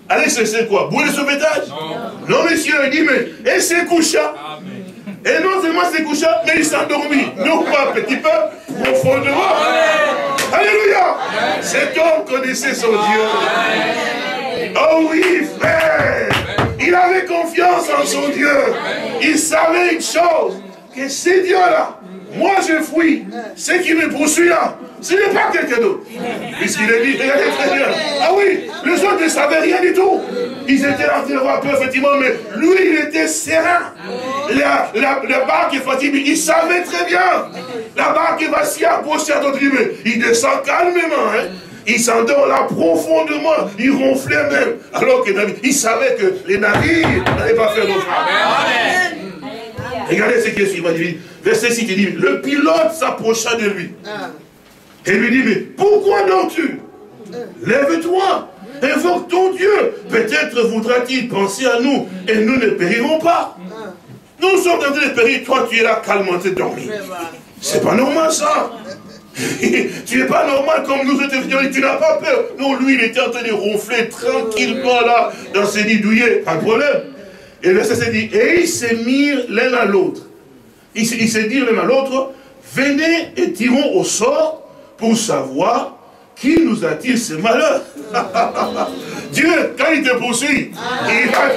allez chercher quoi? Bouée de sauvetage? Non, monsieur, il dit, mais elle s'est coucha. Et non seulement s'est coucha, mais il s'est endormi. Non pas petit peu, profondément. Alléluia. Cet homme connaissait son Dieu. Oh oui, frère. Il avait confiance en son Dieu. Il savait une chose, que ces dieux-là, moi je fuis, ce qui me poursuit là, ce n'est pas quelqu'un d'autre. Puisqu'il est dit, regardez très bien. Ah oui, les autres ne savaient rien du tout. Ils étaient en train de voir peur, effectivement, mais lui, il était serein. La barque est fatiguée, il savait très bien. La barque va s'y approcher à d'autres, mais il descend calmement. Hein. Il s'endort là profondément, il ronflait même. Alors qu'il savait que les navires n'allaient pas faire d'autre. Regardez ce qui est suivant. Verset 6, il dit, le pilote s'approcha de lui. Et lui dit, mais pourquoi dors-tu? Lève-toi, invoque ton Dieu. Peut-être voudra-t-il penser à nous et nous ne périrons pas. Nous sommes en train de périr, toi tu es là calmement, tu es dormi. C'est pas normal ça. Tu n'es pas normal comme nous autres, tu n'as pas peur. Non, lui il était en train de ronfler tranquillement là, dans ses nids douillets, pas de problème. Et le verset s'est dit, et ils se mirent l'un à l'autre. Ils se dirent l'un à l'autre, venez et tirons au sort pour savoir qui nous attire ce malheur. Dieu, quand il te poursuit, il va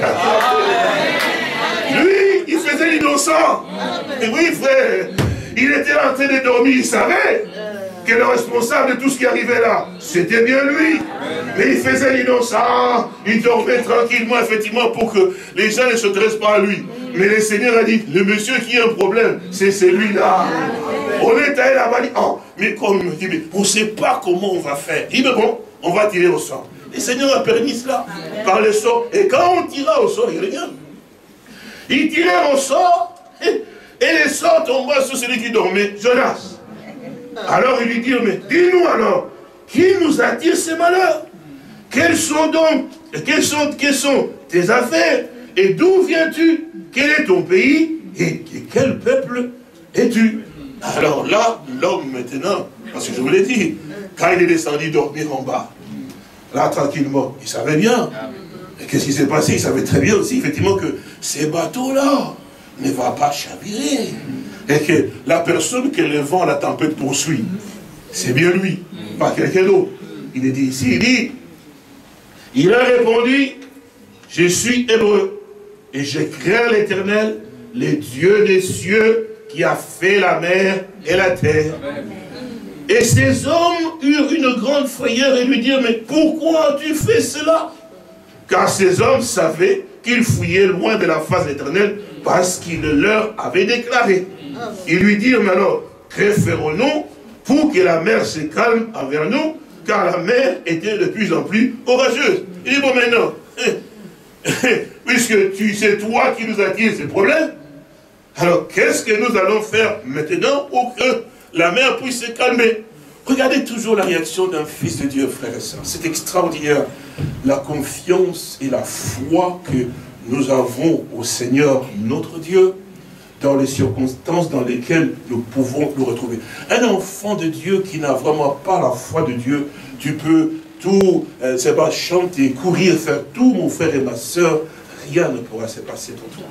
lui, il faisait l'innocent. Et oui, frère, il était en train de dormir, il savait que le responsable de tout ce qui arrivait là, c'était bien lui. Mais il faisait l'innocent, il dormait tranquillement, effectivement, pour que les gens ne se dressent pas à lui. Mais le Seigneur a dit, le monsieur qui a un problème, c'est celui-là. On est allé là-bas, dit, oh, mais comme il me dit, mais on ne sait pas comment on va faire. Il dit, mais bon, on va tirer au sort. Le Seigneur a permis cela, par le sort. Et quand on tira au sort, il regarde. Il tirait au sort, et le sort tomba sur celui qui dormait, Jonas. Alors il lui dit, mais dis-nous alors, qui nous attire ces malheurs? Quelles sont donc, quelles sont tes affaires? Et d'où viens-tu? Quel est ton pays? Et quel peuple es-tu? Alors là, l'homme maintenant, parce que je vous l'ai dit, quand il est descendu dormir en bas, là tranquillement, il savait bien. Et qu'est-ce qui s'est passé? Il savait très bien aussi, effectivement, que ces bateaux-là ne vont pas chavirer. Et que la personne que le vent, la tempête poursuit, c'est bien lui, pas quelqu'un d'autre. Il est dit ici, il a répondu, je suis hébreu, et je crains l'Éternel, le Dieu des cieux, qui a fait la mer et la terre. Et ces hommes eurent une grande frayeur et lui dirent, mais pourquoi as-tu fait cela? Car ces hommes savaient qu'ils fouillaient loin de la face de l'Éternel, parce qu'il le leur avait déclaré. Ils lui dirent, mais alors, que ferons-nous pour que la mer se calme envers nous, car la mer était de plus en plus orageuse. Il dit, bon maintenant, puisque c'est toi qui nous attires ces problèmes, alors qu'est-ce que nous allons faire maintenant pour que la mer puisse se calmer? Regardez toujours la réaction d'un fils de Dieu, frères et sœurs. C'est extraordinaire, la confiance et la foi que nous avons au Seigneur, notre Dieu, dans les circonstances dans lesquelles nous pouvons nous retrouver. Un enfant de Dieu qui n'a vraiment pas la foi de Dieu, tu peux tout, c'est pas chanter, courir, faire tout, mon frère et ma soeur, rien ne pourra se passer pour toi.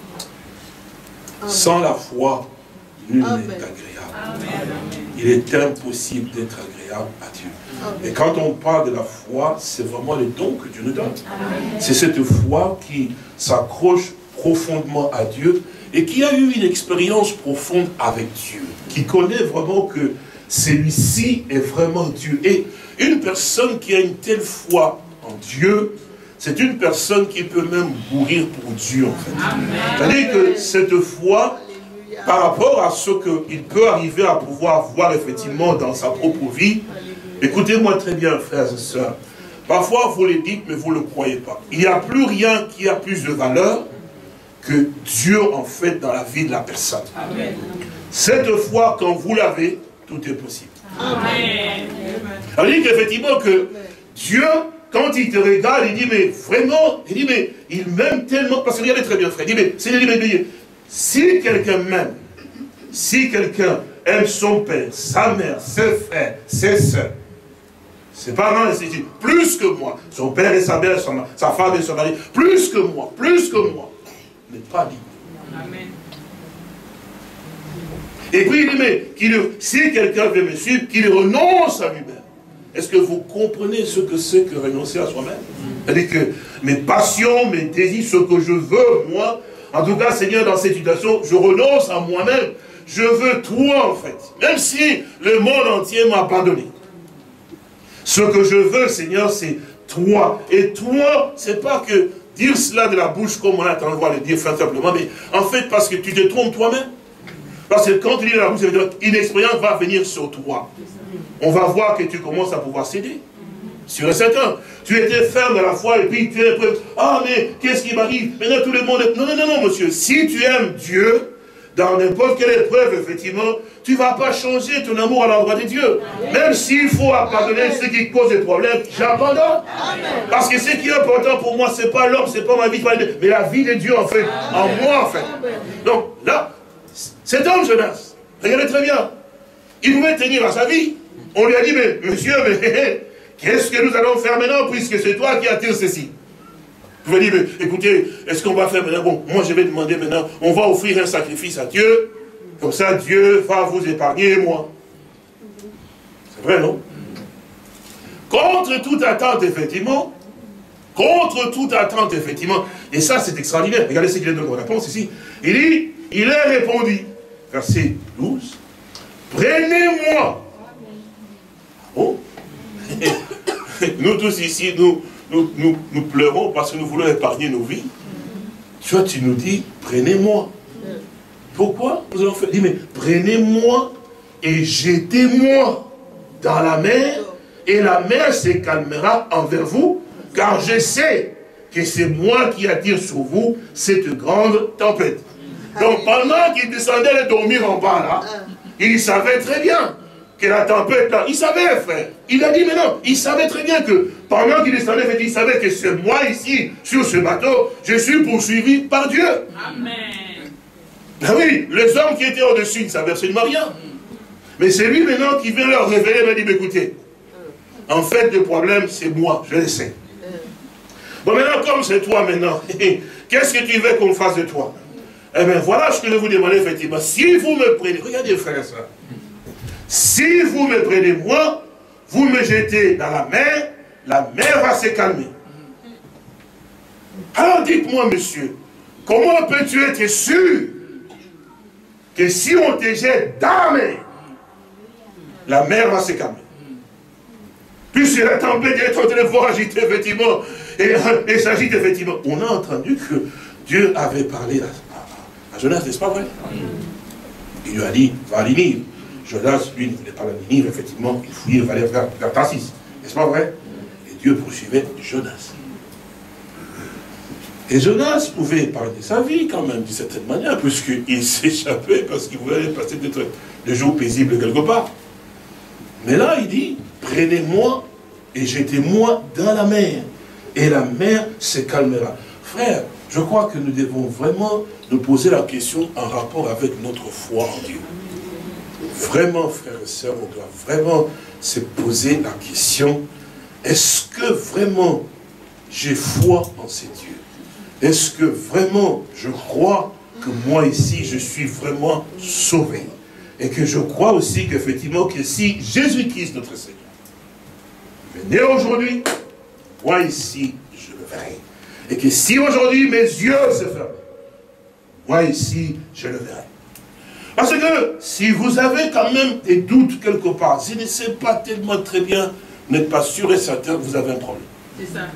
Amen. Sans la foi, nul n'est agréable. Amen. Il est impossible d'être agréable à Dieu. Amen. Et quand on parle de la foi, c'est vraiment le don que Dieu nous donne. C'est cette foi qui s'accroche profondément à Dieu et qui a eu une expérience profonde avec Dieu, qui connaît vraiment que celui-ci est vraiment Dieu. Et une personne qui a une telle foi en Dieu, c'est une personne qui peut même mourir pour Dieu, en fait. C'est-à-dire que cette foi, par rapport à ce qu'il peut arriver à pouvoir voir effectivement dans sa propre vie, écoutez-moi très bien, frères et sœurs, parfois vous le dites, mais vous ne le croyez pas. Il n'y a plus rien qui a plus de valeur que Dieu, en fait, dans la vie de la personne. Amen. Cette foi, quand vous l'avez, tout est possible. Amen. Ça veut dire qu'effectivement que Dieu, quand il te regarde, il dit, mais vraiment, il dit, mais il m'aime tellement, parce que regardez très bien, frère, il dit, mais si quelqu'un m'aime, si quelqu'un aime son père, sa mère, ses frères, ses soeurs, Ses parents, c'est plus que moi. Son père et sa mère, sa femme et son mari, plus que moi, n'est pas dit. Amen. Et puis il dit, mais si quelqu'un veut me suivre, qu'il renonce à lui-même. Est-ce que vous comprenez ce que c'est que renoncer à soi-même? C'est-à-dire que mes passions, mes désirs, ce que je veux, moi, en tout cas, Seigneur, dans cette situation, je renonce à moi-même. Je veux toi, en fait. Même si le monde entier m'a abandonné. Ce que je veux, Seigneur, c'est toi. Et toi, c'est pas que dire cela de la bouche comme on a tendance à le dire simplement, mais en fait, parce que tu te trompes toi-même. Parce que quand tu dis de la bouche, ça veut dire une expérience va venir sur toi. On va voir que tu commences à pouvoir céder. Sûr et certain. Tu étais ferme à la foi et puis tu es prêt. Ah, mais qu'est-ce qui m'arrive? Maintenant tout le monde est... Non, non, non, non, monsieur. Si tu aimes Dieu, dans n'importe quelle épreuve, effectivement, tu ne vas pas changer ton amour à l'endroit de Dieu. Même s'il faut abandonner ce qui cause des problèmes, j'abandonne. Parce que ce qui est important pour moi, ce n'est pas l'homme, ce n'est pas ma vie, mais la vie de Dieu, en fait, en moi, en fait. Donc, là, cet homme, Jonas, regardez très bien, il pouvait tenir à sa vie. On lui a dit, mais monsieur, mais qu'est-ce que nous allons faire maintenant, puisque c'est toi qui attires ceci? Je vais dire, mais écoutez, est-ce qu'on va faire maintenant? Bon, moi je vais demander maintenant, on va offrir un sacrifice à Dieu, comme ça Dieu va vous épargner et moi. C'est vrai, non? Contre toute attente, effectivement, et ça c'est extraordinaire, regardez ce qu'il est dans la réponse ici, il dit, il a répondu, verset 12, prenez-moi. Oh. Nous tous ici, nous pleurons parce que nous voulons épargner nos vies. Toi, tu nous dis, prenez-moi. Pourquoi? Nous allons faire, dis, mais prenez-moi et jetez-moi dans la mer, et la mer se calmera envers vous, car je sais que c'est moi qui attire sur vous cette grande tempête. Donc, pendant qu'il descendait dormir en bas, là, il savait très bien que la tempête, là, il savait, frère. Il a dit, mais non, il savait très bien que pendant qu'il descendait, il savait que c'est moi ici, sur ce bateau, je suis poursuivi par Dieu. Amen. Ben oui, les hommes qui étaient au-dessus ne savaient absolument rien. Mais c'est lui maintenant qui vient leur révéler, il m'a dit, mais écoutez, en fait, le problème, c'est moi, je le sais. Bon, maintenant, comme c'est toi maintenant, qu'est-ce que tu veux qu'on fasse de toi? Eh bien, voilà ce que je vous demande, effectivement. Si vous me prenez, regardez, frère et soeur, si vous me prenez moi, vous me jetez dans la mer va se calmer. Alors dites-moi, monsieur, comment peux-tu être sûr que si on te jette dans la mer va se calmer? Puisque la tempête est en train de voir agiter, effectivement, et s'agite, effectivement. On a entendu que Dieu avait parlé à Jonas, n'est-ce pas vrai? Il lui a dit, va à Ninive. Jonas, lui, ne voulait pas la Ninive, effectivement, il fouillait, il va aller vers Tarsis. N'est-ce pas vrai? Et Dieu poursuivait Jonas. Et Jonas pouvait parler de sa vie, quand même, d'une certaine manière, puisqu'il s'échappait, parce qu'il voulait passer des jours paisibles quelque part. Mais là, il dit, prenez-moi et jetez-moi dans la mer, et la mer se calmera. Frère, je crois que nous devons vraiment nous poser la question en rapport avec notre foi en Dieu. Vraiment, frères et sœurs, on doit vraiment se poser la question, est-ce que vraiment j'ai foi en ces dieux? Est-ce que vraiment je crois que moi ici, je suis vraiment sauvé? Et que je crois aussi qu'effectivement, que si Jésus-Christ, notre Seigneur, venait aujourd'hui, moi ici, je le verrai. Et que si aujourd'hui mes yeux se ferment, moi ici, je le verrai. Parce que si vous avez quand même des doutes quelque part, si vous ne savez pas tellement très bien, vous n'êtes pas sûr et certain que vous avez un problème. C'est ça.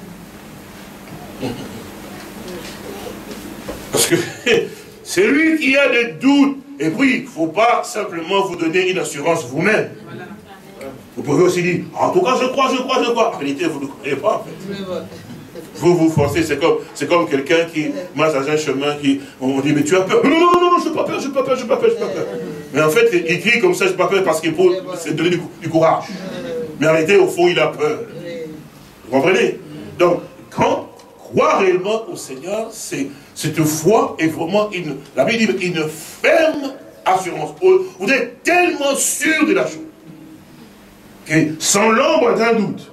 Parce que c'est lui qui a des doutes. Et puis, il ne faut pas simplement vous donner une assurance vous-même. Voilà. Vous pouvez aussi dire, en tout cas, je crois. En réalité, vous ne croyez pas, en fait. Vous vous forcez, c'est comme quelqu'un qui marche dans un chemin, on dit, mais tu as peur. Non, je n'ai pas peur. Mais en fait, il crie comme ça, je n'ai pas peur, parce qu'il faut se donner du courage. Mais en réalité, au fond, il a peur. Vous comprenez? Donc, quand croire réellement au Seigneur, cette foi est vraiment la Bible dit une ferme assurance. Vous êtes tellement sûr de la chose que sans l'ombre d'un doute,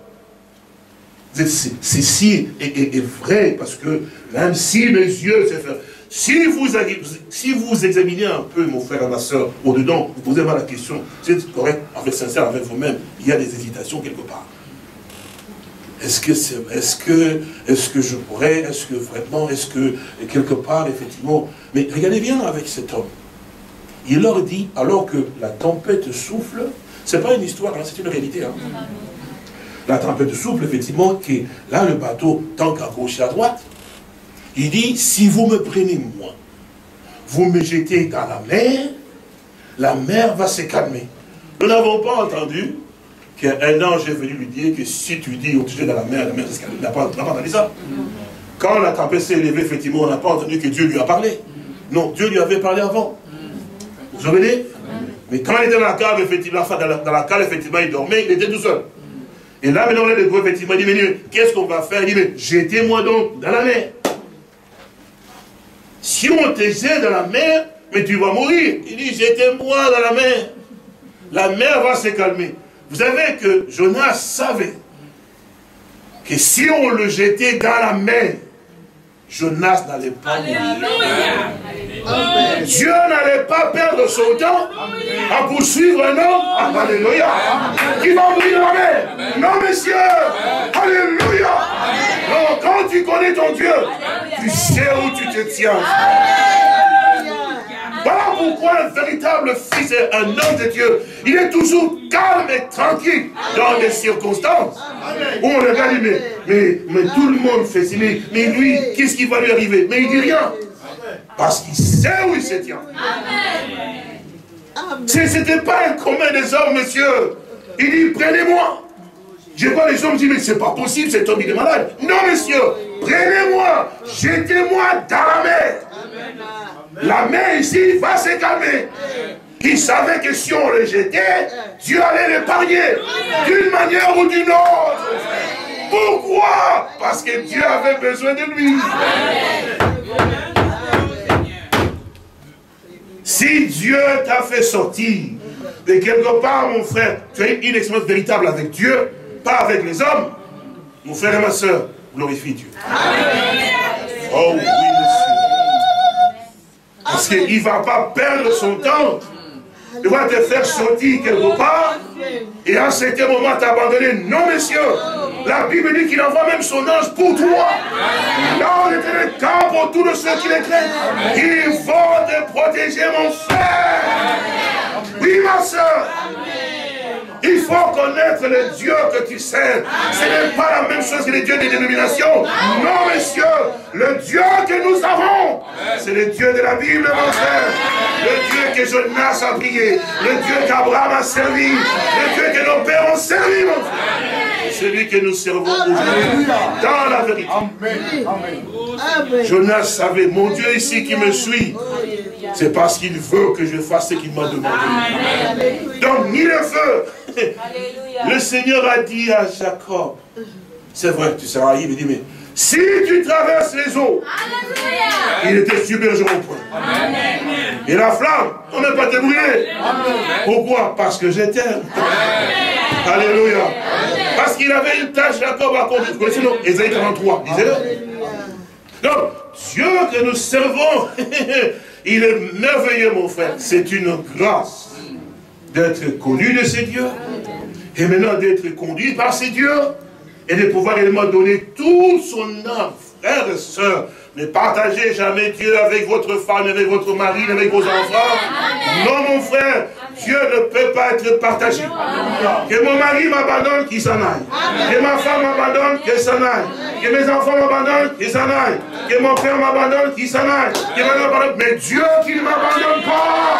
ceci est vrai, parce que même si mes yeux, si vous examinez un peu, mon frère et ma soeur, au-dedans, vous posez-moi la question, vous êtes correct, avec sincère avec vous-même, il y a des hésitations quelque part. Est-ce que je pourrais, est-ce que vraiment, est-ce que quelque part, effectivement, mais regardez bien avec cet homme. Il leur dit, alors que la tempête souffle, c'est pas une histoire, hein, c'est une réalité. Hein. La tempête souffle, effectivement, que là, le bateau tangue à gauche et à droite. Il dit, si vous me prenez moi, vous me jetez dans la mer va se calmer. Nous n'avons pas entendu qu'un ange est venu lui dire que si tu dis, on te jette dans la mer va se calmer. On n'a pas entendu ça. Quand la tempête s'est élevée, effectivement, on n'a pas entendu que Dieu lui a parlé. Non, Dieu lui avait parlé avant. Vous vous souvenez? Mais quand il était dans la cave, effectivement, dans la cave, effectivement, il dormait, il était tout seul. Et là, maintenant, le gros, effectivement, il dit, mais qu'est-ce qu'on va faire? Il dit, mais jetez-moi donc dans la mer. Si on te jette dans la mer, mais tu vas mourir. Il dit, jetez-moi dans la mer. La mer va se calmer. Vous savez que Jonas savait que si on le jetait dans la mer, Jonas n'allait pas mourir. Dieu n'allait pas perdre son temps à poursuivre un homme, alléluia, qui va mourir dans la mer. Non, messieurs, alléluia. Non, quand tu connais ton Dieu, tu sais où tu te tiens. Voilà pourquoi un véritable fils et un homme de Dieu, il est toujours calme et tranquille dans les circonstances. Où on regarde, mais tout le monde fait ça, mais lui, qu'est-ce qui va lui arriver? Mais il dit rien. Parce qu'il sait où il se tient. Ce n'était pas un commun des hommes, monsieur. Il dit, prenez-moi. Je vois les hommes dire, mais c'est pas possible, cet homme il est malade. Non, monsieur, prenez-moi, jetez-moi dans la mer. La mer ici va se calmer. Il savait que si on le jetait, Dieu allait l'épargner d'une manière ou d'une autre. Pourquoi? Parce que Dieu avait besoin de lui. Si Dieu t'a fait sortir de quelque part, mon frère, tu as une expérience véritable avec Dieu, pas avec les hommes. Mon frère et ma soeur, glorifie Dieu. Oh oui, monsieur. Parce qu'il ne va pas perdre son temps. Il va te faire sortir quelque part et à un certain moment t'abandonner. Non, monsieur. La Bible dit qu'il envoie même son ange pour toi. Là, on était le camp pour tous ceux qui les craignent. Il faut te protéger, mon frère. Oui, ma soeur. Il faut connaître le Dieu que tu sers. Ce n'est pas la même chose que le Dieu des dénominations. Non, messieurs, le Dieu que nous avons, c'est le Dieu de la Bible, mon frère. Le Dieu que Jonas a prié, le Dieu qu'Abraham a servi, le Dieu que nos pères ont servi, mon frère. Celui que nous servons aujourd'hui, dans la vérité. Jonas savait, mon Dieu ici qui me suit, c'est parce qu'il veut que je fasse ce qu'il m'a demandé. Donc, ni le feu. Le Seigneur a dit à Jacob, c'est vrai, tu seras libre, il dit, mais si tu traverses les eaux, il était submergé au point. Et la flamme, on ne peut pas te brûler. Pourquoi? Parce que je t'aime. Alléluia. Parce qu'il avait une tâche, Jacob, à accomplir. Vous connaissez, non? Ésaïe 43, disez-le. Donc, Dieu que nous servons, il est merveilleux, mon frère. C'est une grâce d'être connu de ces dieux, et maintenant d'être conduit par ces dieux, et de pouvoir également donner toute son âme, frères et sœurs. Ne partagez jamais Dieu avec votre femme, avec votre mari, avec vos enfants. Non, mon frère, Dieu ne peut pas être partagé. Que mon mari m'abandonne, qu'il s'en aille. Que ma femme m'abandonne, qu'elle s'en aille. Que mes enfants m'abandonnent, qu'ils s'en aillent. Que mon père m'abandonne, qu'il s'en aille. Que ma mère m'abandonne. Mais Dieu qui ne m'abandonne pas.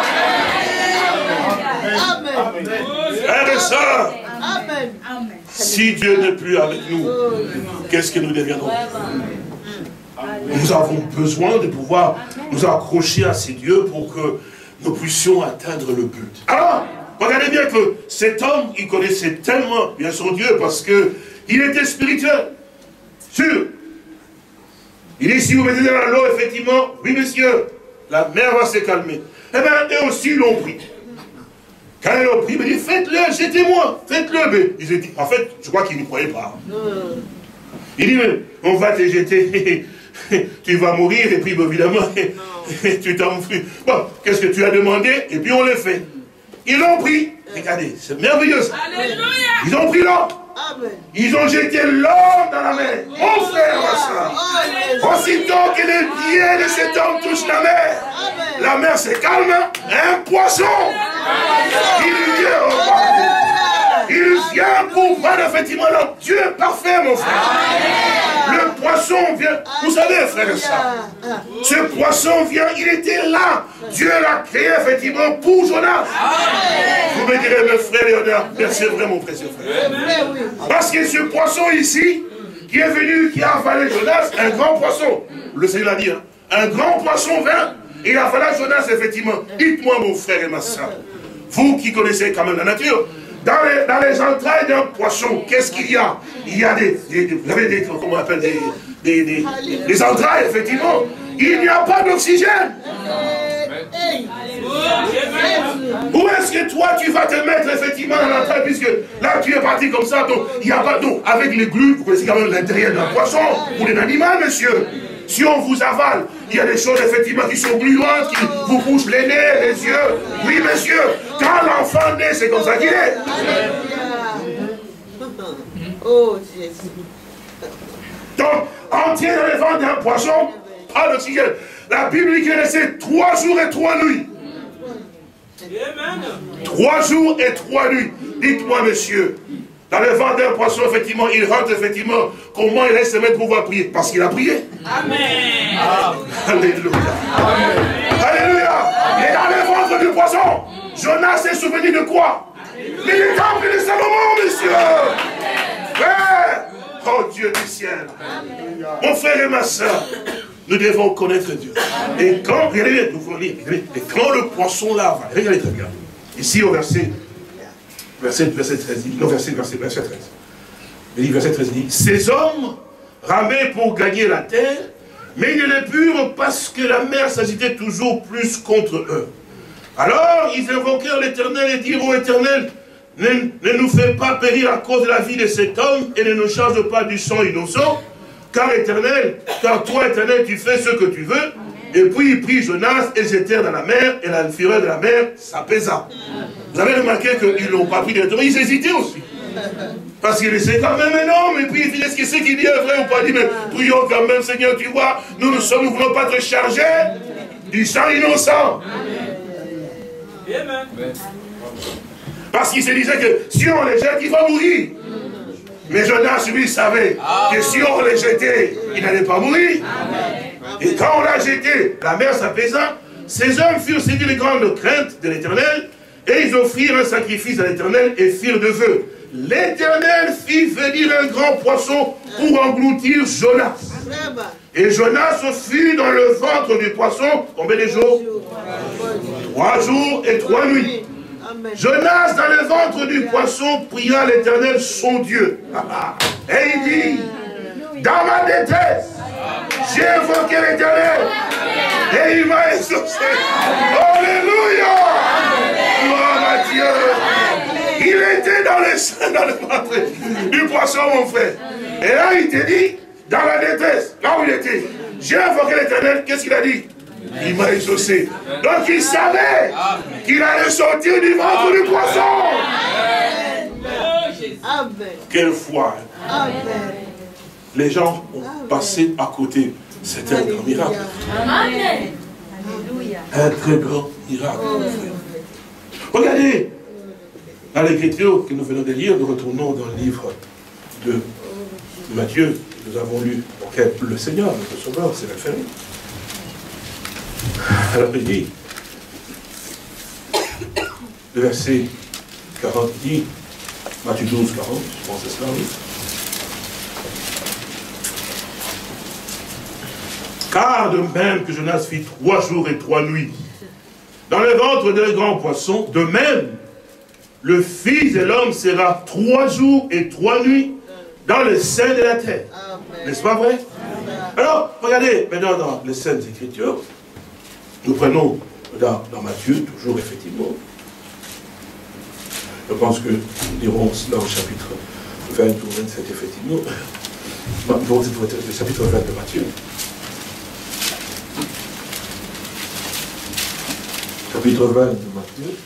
Amen. Frères et sœurs, si Dieu n'est plus avec nous, qu'est-ce que nous deviendrons? Nous avons besoin de pouvoir nous accrocher à ces dieux pour que nous puissions atteindre le but. Alors, regardez bien que cet homme, il connaissait tellement bien son Dieu parce qu'il était spirituel. Sûr. Il dit, si vous mettez dans l'eau, effectivement, oui monsieur, la mer va se calmer. Eh bien, eux aussi l'ont pris. Quand il a pris, il dit, faites-le, jetez-moi, faites-le. Mais ils ont dit, en fait, je crois qu'ils ne croyaient pas. Il dit, mais on va te jeter, tu vas mourir, et puis évidemment, tu t'enfuis. Bon, qu'est-ce que tu as demandé? Et puis on le fait. Ils l'ont pris. Regardez, c'est merveilleux ça. Alléluia. Ils ont pris l'homme. Ils ont jeté l'homme dans la mer. Mon frère, ma soeur. Aussitôt que les pieds de cet homme touchent la mer se calme. Un poisson. Il vient au paradis. Il vient pour voir effectivement l'homme. Dieu est parfait, mon frère. Le poisson vient. Vous savez, frère et soeur, ce poisson vient, il était là. Dieu l'a créé effectivement pour Jonas. Vous me direz, mes frères Léonard, c'est vrai, mon précieux frère. Parce que ce poisson ici, qui est venu, qui a avalé Jonas, un grand poisson, le Seigneur l'a dit, hein, un grand poisson vint, et il a avalé Jonas, effectivement. Dites-moi, mon frère et ma soeur, vous qui connaissez quand même la nature, dans les entrailles d'un poisson, qu'est-ce qu'il y a? Il y a vous avez des, comment on appelle, des entrailles, effectivement. Il n'y a pas d'oxygène. Où est-ce que toi tu vas te mettre effectivement dans l'entraille, puisque là tu es parti comme ça, donc il n'y a pas d'eau. Avec les glues, vous connaissez quand même l'intérieur d'un poisson ou d'un animal, monsieur. Si on vous avale, il y a des choses effectivement qui sont gluantes, qui vous bouchent les nez, les yeux. Oui, monsieur, quand l'enfant naît, c'est comme ça qu'il est. Oh, Jésus. Donc, entier dans le ventre d'un poisson, pas d'oxygène. La Bible dit qu'il est resté 3 jours et 3 nuits. 3 jours et 3 nuits. Dites-moi, monsieur, dans le ventre d'un poisson, effectivement, il rentre, effectivement, comment il reste se mettre pour pouvoir prier? Parce qu'il a prié. Amen. Alléluia. Amen. Alléluia. Et dans le ventre du poisson, Jonas s'est souvenu de quoi? Mais le temple de Salomon, monsieur. Frère. Oh Dieu du ciel. Amen. Mon frère et ma soeur, nous devons connaître Dieu. Et quand, regardez, nous voulons lire, et quand le poisson là, regardez très bien. Ici au verset 13, non, verset 13. Il dit, verset 13, il dit, ces hommes ramaient pour gagner la terre, mais ils ne le purent parce que la mer s'agitait toujours plus contre eux. Alors ils invoquèrent l'Éternel et dirent au Éternel, ne nous fais pas périr à cause de la vie de cet homme et ne nous charge pas du sang innocent, car toi, Éternel, tu fais ce que tu veux. Et puis ils prirent Jonas et jetèrent dans la mer, et la fureur de la mer s'apaisa. Vous avez remarqué qu'ils n'ont pas pris directement, ils hésitaient aussi. Parce qu'ils essaient quand même un homme, et puis est-ce que ce qu'il dit est vrai ou pas? Dit, mais prions quand même, Seigneur, tu vois, nous ne voulons pas te charger du sang innocent. Amen. Parce qu'il se disait que si on les jette, il va mourir. Mais Jonas, lui, savait que si on les jetait, il n'allait pas mourir. Et quand on l'a jeté, la mer s'apaisa. Ces hommes furent saisis de grande crainte de l'Éternel, et ils offrirent un sacrifice à l'Éternel et firent de vœux. L'Éternel fit venir un grand poisson pour engloutir Jonas. Et Jonas fut dans le ventre du poisson, combien de jours? 3 jours et 3 nuits. Jonas, dans le ventre du poisson, pria l'Éternel son Dieu. Et il dit, dans ma détresse, j'ai invoqué l'Éternel. Et il m'a exaucé. Alléluia. Gloire à Dieu. Il était dans le ventre du poisson, mon frère. Et là, il te dit, dans la détresse, là où il était, j'ai invoqué l'Éternel. Qu'est-ce qu'il a dit? Il m'a exaucé. Donc il savait qu'il allait sortir du ventre du poisson. Amen. Quelle foi. Amen. Les gens ont passé à côté. C'était un grand miracle. Amen. Un très grand miracle. Regardez, dans l'écriture que nous venons de lire, nous retournons dans le livre de Matthieu. Nous avons lu auquel le Seigneur, notre Sauveur, s'est référé. Alors il dit, le verset 40 dit, Matthieu 12, 40, je pense que c'est cela, oui. Car de même que Jonas fit 3 jours et 3 nuits dans le ventre d'un grand poisson, de même, le Fils de l'homme sera 3 jours et 3 nuits dans le sein de la terre. N'est-ce pas vrai? Alors, regardez, maintenant dans les Saintes Écritures, nous prenons dans Matthieu, toujours effectivement, Je pense que nous dirons cela au chapitre 20 ou 27, effectivement. Le chapitre 20 de Matthieu. Chapitre 20 de Matthieu.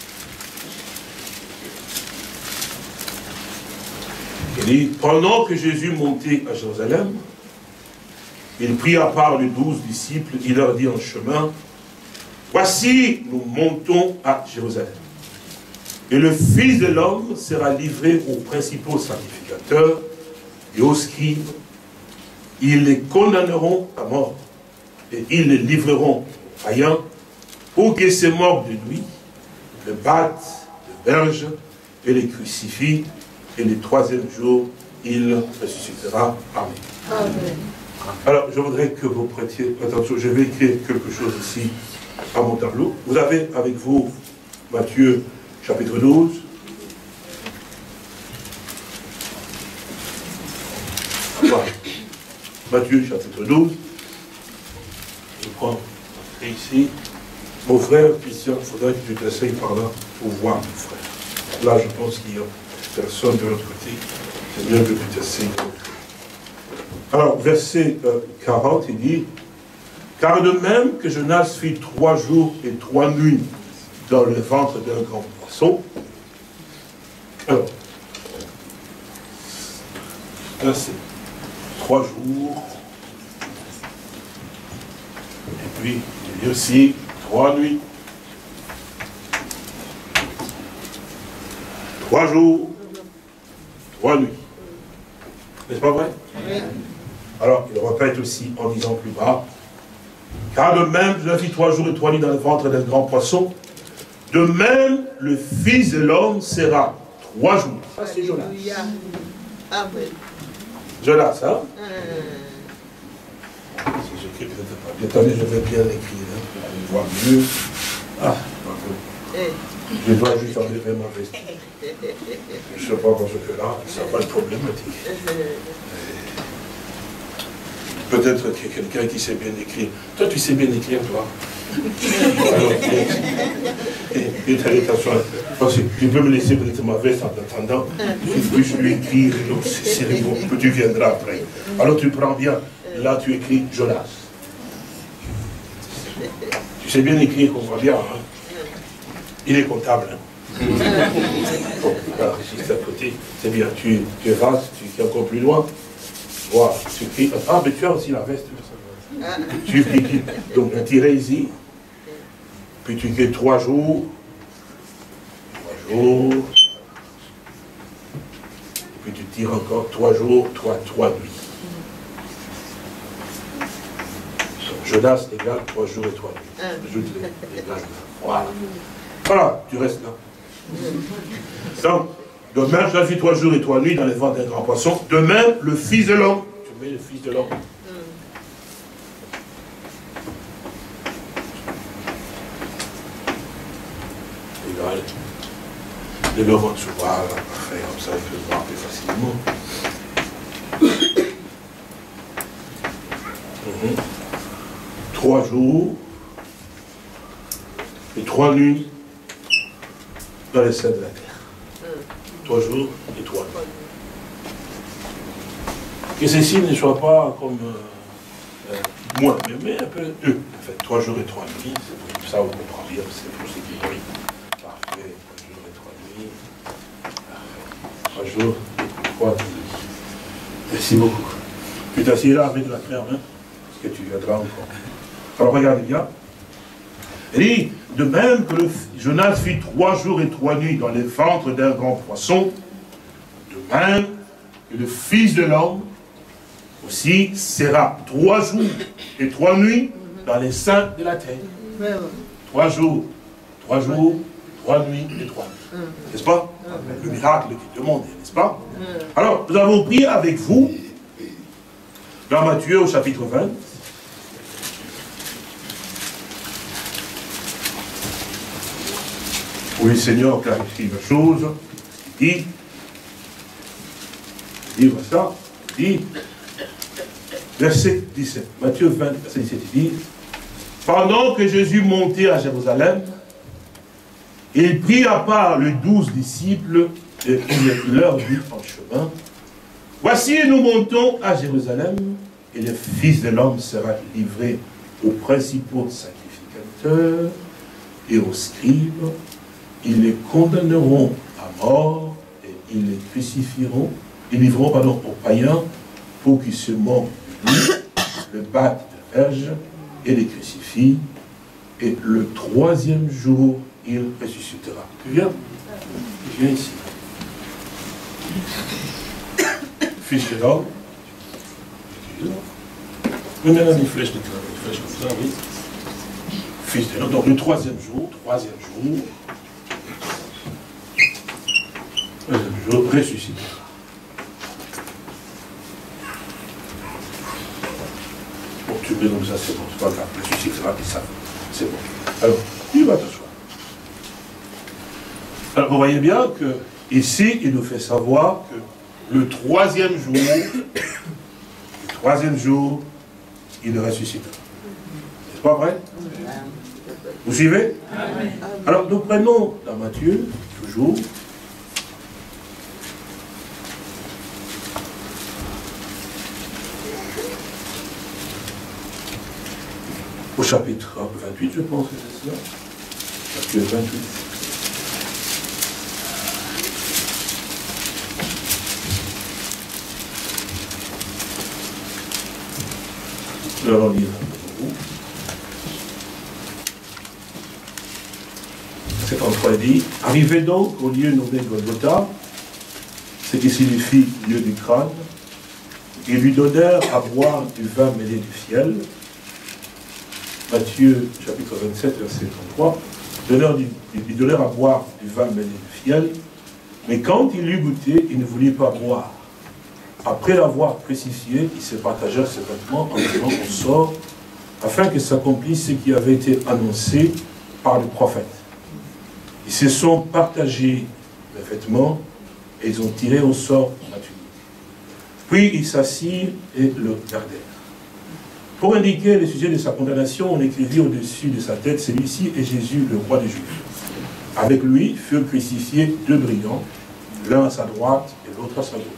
Il dit, pendant que Jésus montait à Jérusalem, il prit à part les 12 disciples, il leur dit en chemin, voici, nous montons à Jérusalem. Et le Fils de l'homme sera livré aux principaux sacrificateurs et aux scribes. Ils les condamneront à mort et ils les livreront aux païens pour qu'ils se moquent de lui, le battent, le bergent et les crucifient. Et le troisième jour, il ressuscitera. Amen. Amen. Alors, je voudrais que vous prêtiez attention. Je vais écrire quelque chose ici à mon tableau. Vous avez avec vous Matthieu chapitre 12. Voilà. Matthieu chapitre 12. Je prends ici. Mon frère, Christian, il faudrait que tu t'essayes par là pour voir mon frère. Là, je pense qu'il y a personne de l'autre côté. C'est bien que tu t'essayes. Alors, verset 40, il dit, car de même que Jonas fit 3 jours et 3 nuits dans le ventre d'un grand poisson. Alors, là c'est 3 jours. Et puis, il y a aussi 3 nuits. 3 jours, 3 nuits. N'est-ce pas vrai? Oui. Alors, il répète aussi en disant plus bas, car de même, je vis 3 jours et 3 nuits dans le ventre d'un grand poisson, de même, le Fils de l'homme sera 3 jours. Ça, c'est Jonas. Amen. Jonas, hein? Si j'écris peut-être pas bien. Attendez, je vais bien l'écrire, hein, pour voir mieux. Ah, pardon. Je dois juste enlever ma veste. Je ne sais pas parce que là, ça va être problématique. Peut-être qu'il y a quelqu'un qui sait bien écrire. Toi, tu sais bien écrire, toi. Alors, et attention, parce que tu peux me laisser peut-être ma veste en attendant. Puis je lui écrire, c'est bon, tu viendras après. Alors tu prends bien, là tu écris Jonas. Tu sais bien écrire, on voit bien. Hein? Il est comptable. Hein? Bon, là, juste à côté, c'est bien, tu rases, tu es encore plus loin. Voilà, tu écris. Ah, mais tu as aussi la veste. Tu écris. Donc, un tiré ici. Puis tu écris 3 jours. 3 jours. Et puis tu tires encore 3 jours, 3 nuits. Donc, Jonas égale 3 jours et 3 nuits. Ajoute-les. Voilà. Voilà, tu restes là. Donc, de même, je vis 3 jours et 3 nuits dans les ventres d'un grand poisson. De même, le Fils de l'homme. Tu mets le Fils de l'homme. Égal. De l'homme en dessous. Voilà, parfait. Comme ça, il peut le voir plus facilement. 3 jours et 3 nuits dans les seins de la terre. 3 jours et 3 nuits. Que ceci ne soit pas comme moins, mais un peu eux. En fait, 3 jours et 3 nuits, c'est ça on comprend bien, c'est pour ce qui est. Parfait, 3 jours et 3 nuits. Parfait. 3 jours et 3 nuits. Merci beaucoup. Tu t'assieds là avec la claire, hein, parce que tu viendras encore. Alors regardez bien. Il dit, de même que Jonas fit 3 jours et 3 nuits dans les ventres d'un grand poisson, de même que le Fils de l'homme aussi sera 3 jours et 3 nuits dans les seins de la terre. 3 jours, 3 jours, 3 nuits et 3 nuits. N'est-ce pas? Le miracle qui demande, n'est-ce pas? Alors, nous avons pris avec vous, dans Matthieu au chapitre 20, où le Seigneur clarifie la chose, il dit ça, il dit, verset 17, Matthieu 20, verset 17, il dit, pendant que Jésus montait à Jérusalem, Il prit à part les 12 disciples et il leur dit en chemin, voici, nous montons à Jérusalem, et le Fils de l'homme sera livré aux principaux sacrificateurs et aux scribes. Ils les condamneront à mort et ils les crucifieront. Ils livreront aux païens pour qu'ils se moquent de lui, le battent de verge et les crucifient. Et le 3e jour, il ressuscitera. Tu viens? Tu viens ici. Fils de l'homme. Oui, maintenant une flèche comme ça, oui. Fils de l'homme. Donc le 3e jour, ressuscitera. Bon, tu mets comme ça, c'est bon, c'est pas grave. Ressuscitera, puis ça, c'est bon. Alors, il va t'asseoir. Alors, vous voyez bien que ici, il nous fait savoir que le 3e jour, il ressuscitera. C'est pas vrai? Vous suivez? Alors, nous prenons dans Matthieu, toujours, au chapitre 28, je pense que c'est cela. Matthieu 28. Je vais en lire pour vous. C'est en 3 dit, arrivez donc au lieu nommé Golgotha, ce qui signifie lieu du crâne, et lui donnèrent à boire du vin mêlé du fiel. Matthieu chapitre 27, verset 33, lui donnèrent à boire du vin mêlé du fiel, mais quand il eut goûté, il ne voulut pas boire. Après l'avoir crucifié, ils se partagèrent ses vêtements en disant on sort, afin que s'accomplisse ce qui avait été annoncé par le prophète. Ils se sont partagés les vêtements et ils ont tiré au sort la tunique. Puis ils s'assirent et le gardèrent. Pour indiquer le sujet de sa condamnation, on écrivit au-dessus de sa tête, celui-ci est Jésus, le roi des Juifs. Avec lui furent crucifiés 2 brigands, l'un à sa droite et l'autre à sa gauche.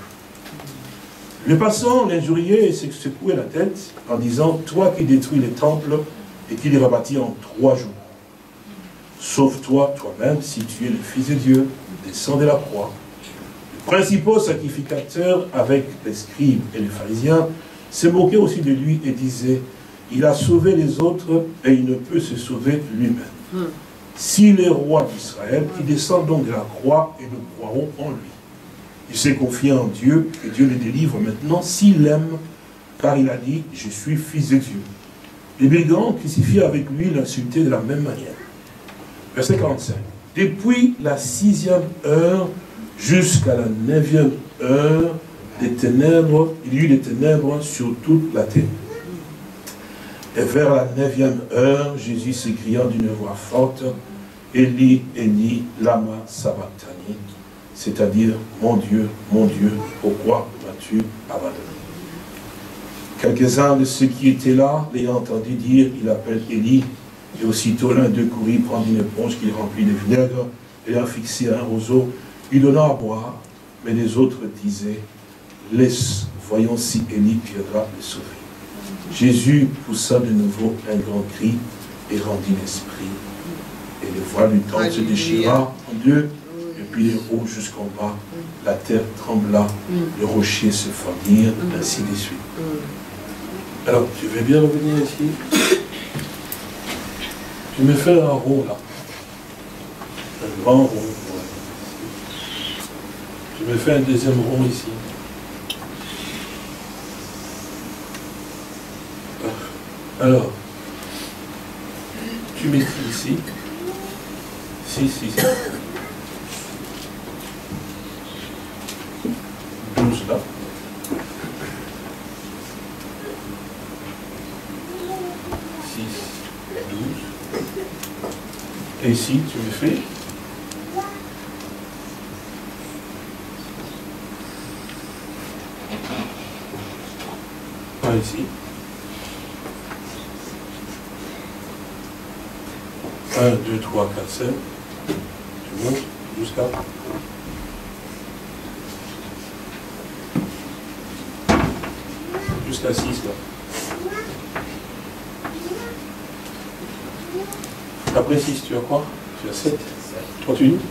Les passants l'injuriaient et se secouaient la tête en disant, toi qui détruis les temples et qui les rebâtis en 3 jours. Sauve-toi toi-même si tu es le Fils de Dieu, descends de la croix. Les principaux sacrificateurs avec les scribes et les pharisiens se moquaient aussi de lui et disaient, il a sauvé les autres et il ne peut se sauver lui-même. S'il est roi d'Israël, qu'il descende donc de la croix et nous croirons en lui. Il s'est confié en Dieu, que Dieu le délivre maintenant s'il aime, car il a dit, je suis fils de Dieu. Les brigands crucifiés avec lui l'insultaient de la même manière. Verset 45. Depuis la 6e heure jusqu'à la 9e heure, des ténèbres, il y eut des ténèbres sur toute la terre. Et vers la 9e heure, Jésus s'écria d'une voix forte, Eli, Eli, lama sabachthani, c'est-à-dire, mon Dieu, pourquoi m'as-tu abandonné? Quelques-uns de ceux qui étaient là, l'ayant entendu dire, il appelle Élie, et aussitôt l'un d'eux courut prendre une éponge qu'il remplit de vinaigre, et l'ayant fixé à un roseau, il donna à boire, mais les autres disaient, laisse, voyons si Élie viendra le sauver. Jésus poussa de nouveau un grand cri et rendit l'esprit. Et le voile du temple se déchira en deux, et puis les hauts jusqu'en bas, la terre trembla, les rochers se fondirent, ainsi de suite. Alors, tu veux bien revenir ici? Tu me fais un rond là. Un grand rond. Ouais. Tu me fais un deuxième rond ici. Alors, tu m'écris ici. Si. 12 là. 6, 12. Et ici, tu me fais. Par ici. 1, 2, 3, 4, 5. 9 jusqu'à... Jusqu'à 6 là. Après 6, tu as quoi? Tu as 7. 31. 8.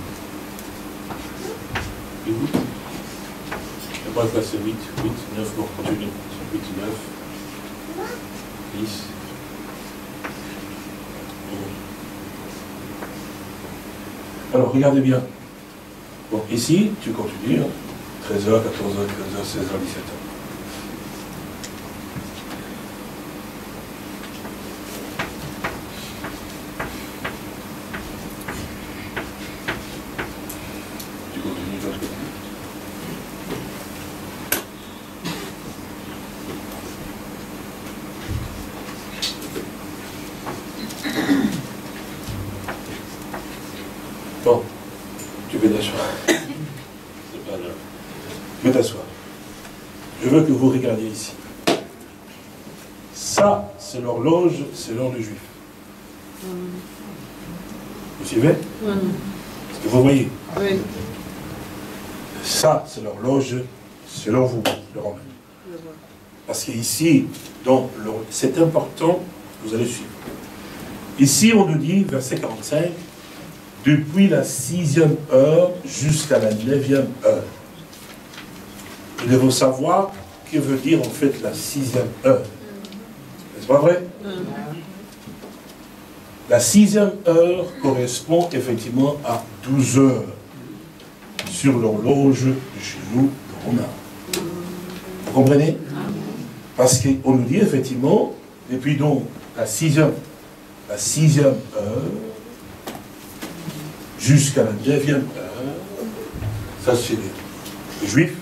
Après là c'est 8, 9, bon, continue. 8, 9, 10. Alors, regardez bien. Bon, ici, tu continues. 13h, 14h, 15h, 16h, 17h. Bon, tu peux t'asseoir. C'est pas grave. Tu peux t'asseoir. Je veux que vous regardiez ici. Ça, c'est l'horloge selon le juif. Vous suivez? Est-ce que vous voyez? Oui. Ça, c'est l'horloge selon vous, le romain. Parce qu'ici, c'est important, vous allez suivre. Ici, on nous dit, verset 45, depuis la 6e heure jusqu'à la 9e heure. Nous devons savoir que veut dire en fait la 6e heure. N'est-ce pas vrai? La 6e heure correspond effectivement à 12 heures sur l'horloge de chez nous, de Romain. Vous comprenez? Parce qu'on nous dit effectivement, depuis donc la 6e heure, jusqu'à la 9e heure, ça c'est les juifs,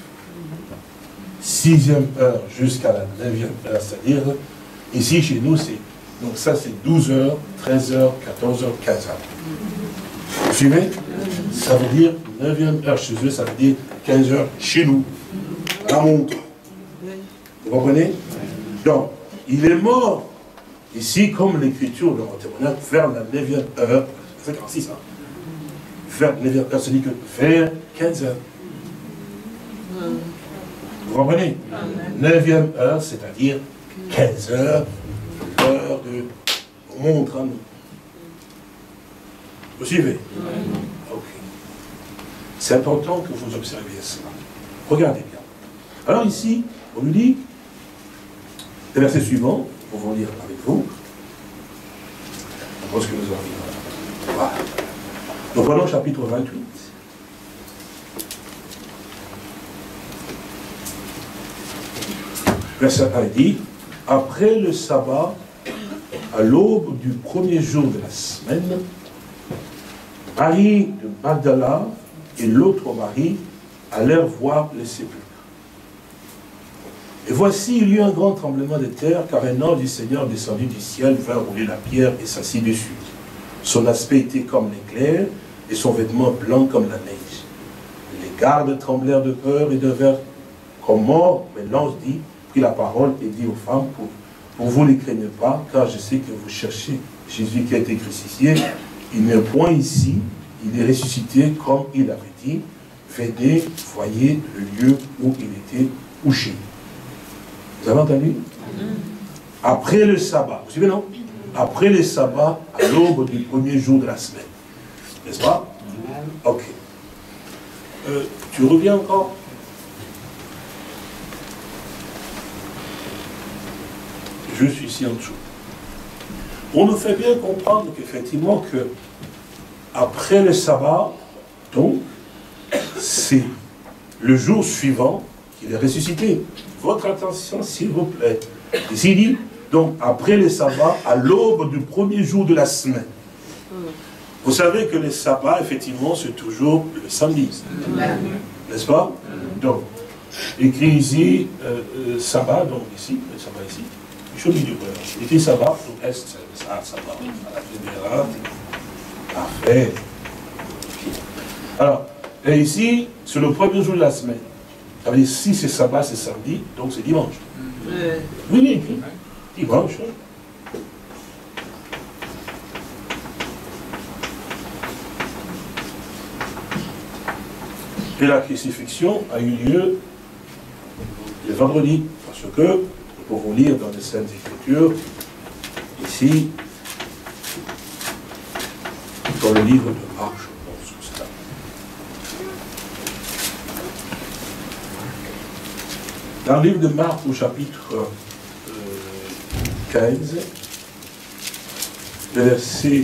6e heure jusqu'à la 9e heure, c'est-à-dire, ici chez nous, donc ça c'est 12 heures, 13 heures, 14 heures, 15 heures. Vous suivez? Ça veut dire 9e heure chez eux, ça veut dire 15 heures chez nous. La montre. Vous comprenez? Donc, il est mort, ici, comme l'écriture de témoignage, vers la 9e heure, c'est 46 ans. Vers 9e heure, c'est dit que vers 15 heures. Vous comprenez? 9e heure, c'est-à-dire 15 heures, l'heure de montre à nous. Vous suivez? Ok. C'est important que vous observiez cela. Regardez bien. Alors ici, on nous dit, le verset suivant, nous pouvons lire avec vous. Je pense que nous allons. Voilà. Nous prenons chapitre 28. Verset 1 dit, après le sabbat, à l'aube du premier jour de la semaine, Marie de Magdala et l'autre Marie allèrent voir les sépulcres. Et voici, il y eut un grand tremblement de terre, car un ange du Seigneur descendu du ciel vint rouler la pierre et s'assit dessus. Son aspect était comme l'éclair, et son vêtement blanc comme la neige. Les gardes tremblèrent de peur et devinrent comme morts, mais l'ange dit, prit la parole et dit aux femmes, pour vous ne craignez pas, car je sais que vous cherchez Jésus qui a été crucifié. Il n'est point ici, il est ressuscité comme il avait dit. Venez, voyez le lieu où il était couché. Vous avez entendu? Après le sabbat, vous suivez, non? Après le sabbat, à l'aube du premier jour de la semaine. N'est-ce pas? Ok. Tu reviens encore? Juste ici en dessous. On nous fait bien comprendre qu'effectivement, que après le sabbat, donc, c'est le jour suivant qu'il est ressuscité. Votre attention, s'il vous plaît. Ici, il dit, donc, après le sabbat, à l'aube du premier jour de la semaine. Vous savez que le sabbat, effectivement, c'est toujours le samedi. N'est-ce pas? Donc, écrit ici, sabbat, donc ici, le sabbat ici. Il était sabbat, donc est ça, sabbat. À la parfait. Alors, et ici, c'est le premier jour de la semaine. Ça veut dire, si c'est sabbat, c'est samedi, donc c'est dimanche. Oui, dimanche. Et la crucifixion a eu lieu le vendredi, parce que nous pouvons lire dans les Saintes Écritures, ici, dans le livre de Marc, je pense que c'est là. Dans le livre de Marc, au chapitre 15, le verset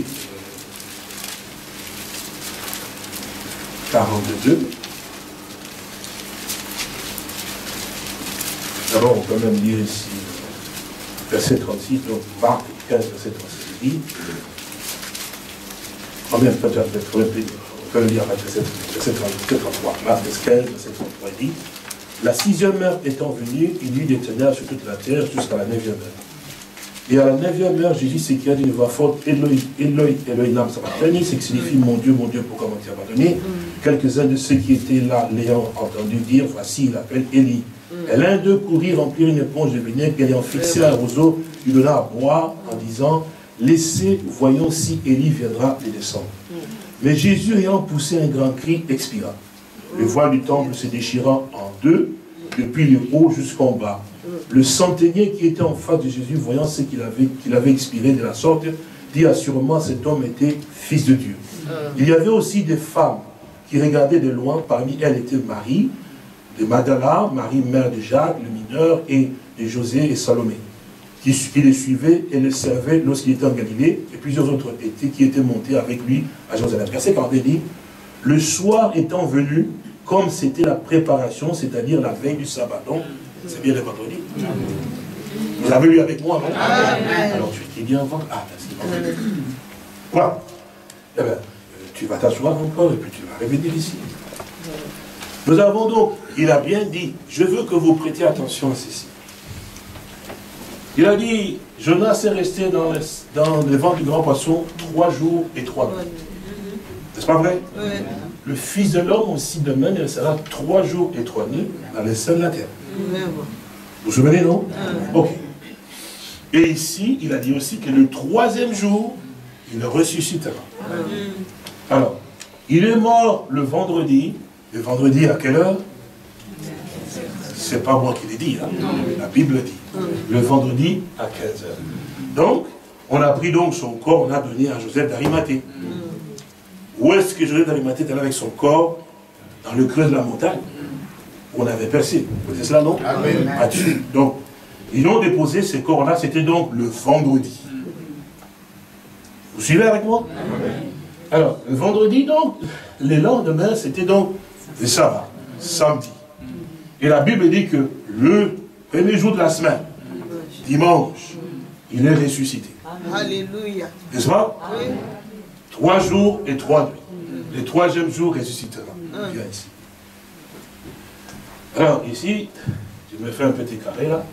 42. D'abord, on peut même lire ici, verset 36, donc Marc 15, verset 36, il dit, on peut le lire avec verset 33, Marc 15, verset 33, il dit, la 6e heure étant venue, il y eut des ténèbres sur toute la terre jusqu'à la 9e heure. Et à la 9e heure, Jésus s'écria d'une voix forte, Eloi, Eloi, Eloi, lama sabachthani, ce qui signifie mon Dieu, pourquoi m'as-tu abandonné? Quelques-uns de ceux qui étaient là, l'ayant entendu dire, voici, il appelle Élie. Et l'un d'eux courut remplir une éponge de vinaigre, et ayant fixé un roseau, lui donna à boire en disant, laissez, voyons si Élie viendra les descendre. Mais Jésus, ayant poussé un grand cri, expira. Le voile du temple se déchirant en deux, depuis le haut jusqu'en bas. Le centenier qui était en face de Jésus, voyant ce qu'il avait expiré de la sorte, dit assurément cet homme était fils de Dieu. Il y avait aussi des femmes qui regardaient de loin, parmi elles était Marie, de Magdala, Marie mère de Jacques, le mineur, et de José et Salomé, qui le suivaient et le servaient lorsqu'il était en Galilée, et plusieurs autres qui étaient montés avec lui à Jérusalem. Verset 42 dit, le soir étant venu, comme c'était la préparation, c'est-à-dire la veille du sabbat. Donc, c'est bien le vendredi. Vous avez lu avec moi, non? Alors tu étais bien avant. Ah, merci. Quoi? Eh bien, tu vas t'asseoir encore et puis tu vas revenir ici. Nous avons donc, il a bien dit, je veux que vous prêtiez attention à ceci. Il a dit, Jonas est resté dans le ventre du grand poisson 3 jours et 3 nuits. N'est-ce pas vrai? Oui. Le Fils de l'homme aussi demain, il restera 3 jours et 3 nuits dans les seins de la terre. Vous vous souvenez, non? Ok. Et ici, il a dit aussi que le 3e jour, il ressuscitera. Alors, il est mort le vendredi. Le vendredi à quelle heure? C'est pas moi qui l'ai dit, hein? La Bible dit. Le vendredi à 15 h. Donc, on a pris donc son corps, on a donné à Joseph d'Arimathée. Où est-ce que Joseph d'Arimathée était avec son corps? Dans le creux de la montagne. Où on avait percé. Vous savez cela, non? Amen. Donc, ils ont déposé ces corps-là, c'était donc le vendredi. Vous suivez avec moi? Amen. Alors, le vendredi, donc, le lendemain, c'était donc le sabbat, samedi. Et la Bible dit que le premier jour de la semaine, dimanche, il est ressuscité. Alléluia. N'est-ce pas? Oui. 3 jours et 3 nuits. Le 3e jour ressuscitera. Viens ici. Alors, ici, je me fais un petit carré là.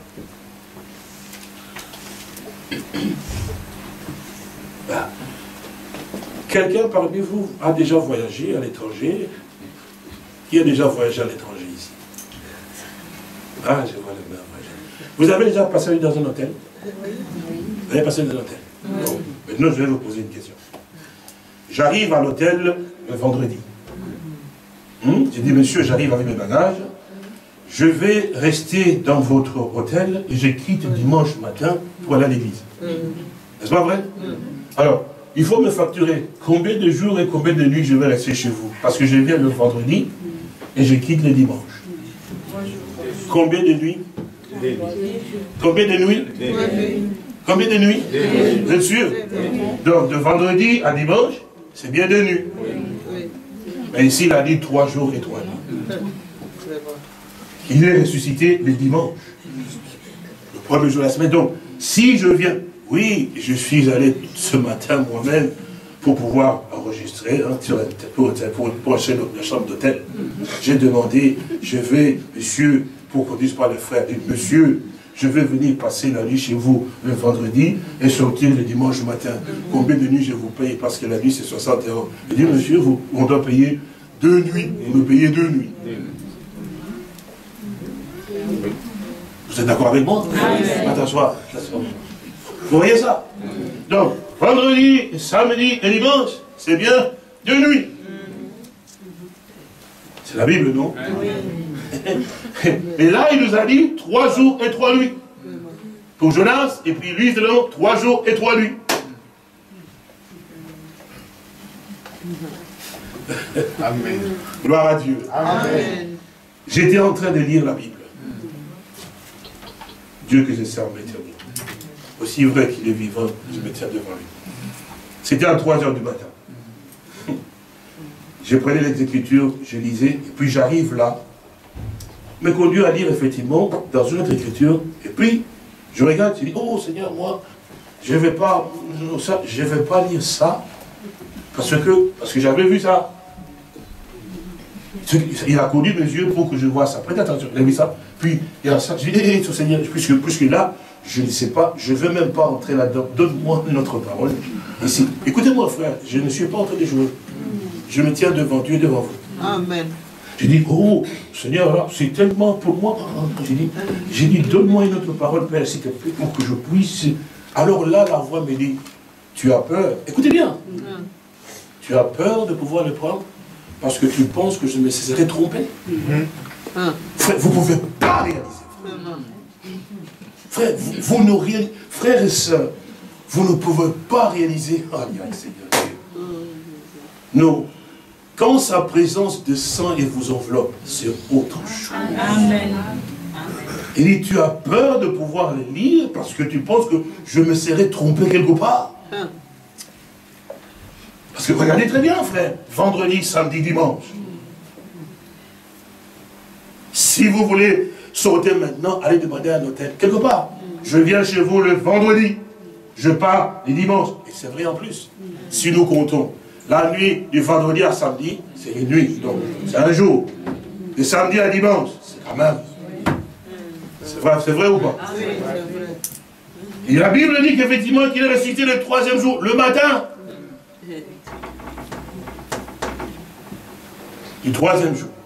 Là. Quelqu'un parmi vous a déjà voyagé à l'étranger? Qui a déjà voyagé à l'étranger ici? Ah, je vois le même voyage. Vous avez déjà passé dans un hôtel? Vous avez passé dans un hôtel? Non. Maintenant, je vais vous poser une question. J'arrive à l'hôtel le vendredi. J'ai dit, monsieur, j'arrive avec mes bagages. Je vais rester dans votre hôtel et je quitte dimanche matin pour aller à l'église. N'est-ce pas vrai? Alors, il faut me facturer combien de jours et combien de nuits je vais rester chez vous. Parce que je viens le vendredi et je quitte le dimanche. Combien de nuits? Combien de nuits? Combien de nuits? Vous êtes sûr? Donc, de vendredi à dimanche, c'est bien 2 nuits. Mais ici, il a dit 3 jours et 3 nuits. Il est ressuscité le dimanche. Le premier jour de la semaine. Donc, si je viens, oui, je suis allé ce matin moi-même pour pouvoir enregistrer pour acheter la chambre d'hôtel. J'ai demandé, je vais, monsieur, pour qu'on dise pas le frère, monsieur, je vais venir passer la nuit chez vous le vendredi et sortir le dimanche matin. Combien de nuits je vous paye? Parce que la nuit c'est 60 €. Je dis, monsieur, on doit payer 2 nuits. Vous me payez 2 nuits. Vous êtes d'accord avec moi? Attention. Vous voyez ça? Donc, vendredi, samedi et dimanche, c'est bien 2 nuits. C'est la Bible, non? Oui. Et là, il nous a dit 3 jours et 3 nuits. Pour Jonas, et puis lui, 3 jours et 3 nuits. Amen. Gloire à Dieu. Amen. J'étais en train de lire la Bible. Dieu que je sers m'éternel. Aussi vrai qu'il est vivant, je me tiens devant lui. C'était à 3 heures du matin. Je prenais les Écritures, je lisais, et puis j'arrive là, me conduis à lire effectivement dans une autre Écriture, et puis je regarde, je dis, oh Seigneur, moi, je ne vais pas lire ça, parce que j'avais vu ça. Il a conduit mes yeux pour que je vois ça. Prêtez attention, il a vu ça. Puis il y a ça, je dis, Seigneur, puisque là, je ne sais pas, je ne veux même pas entrer là-dedans. Donne-moi notre parole. Ici. Écoutez-moi, frère, je ne suis pas en train de jouer. Je me tiens devant Dieu, devant vous. Amen. J'ai dit, oh, Seigneur, là, c'est tellement pour moi. J'ai dit, donne-moi une autre parole, Père, s'il te plaît, pour que je puisse. Alors là, la voix me dit, tu as peur. Écoutez bien. Tu as peur de pouvoir le prendre parce que tu penses que je me serais trompé. Frère, vous ne pouvez pas réaliser. Frère, vous n'auriez, frères et sœurs, vous ne pouvez pas réaliser. Oh, Seigneur. Non. Quand sa présence de sang et vous enveloppe, c'est autre chose. Amen. Il dit, tu as peur de pouvoir les lire parce que tu penses que je me serais trompé quelque part. Parce que regardez très bien, frère, vendredi, samedi, dimanche. Si vous voulez sauter maintenant, allez demander un hôtel quelque part. Je viens chez vous le vendredi, je pars les dimanches. Et c'est vrai en plus. Si nous comptons la nuit du vendredi à samedi, c'est une nuit, donc c'est un jour. De samedi à dimanche, c'est quand même. C'est vrai ou pas? Et la Bible dit qu'effectivement qu'il est ressuscité le 3e jour, le matin. Du 3e jour.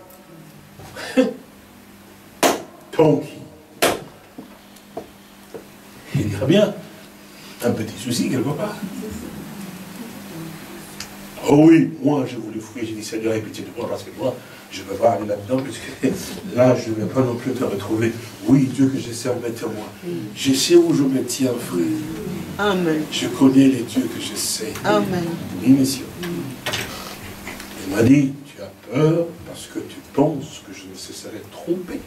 Donc, il y a bien un petit souci quelque part. Oh oui, moi je voulais fouiller, j'ai dit Seigneur, aie pitié de moi parce que moi, je ne peux pas aller là-dedans, puisque là, je ne vais pas non plus te retrouver. Oui, Dieu que je sers, mettez-moi. Je sais où je me tiens, frère. Amen. Je connais les dieux que je sais. Amen. Oui, monsieur. Il m'a dit, tu as peur parce que tu penses que je me serais trompé.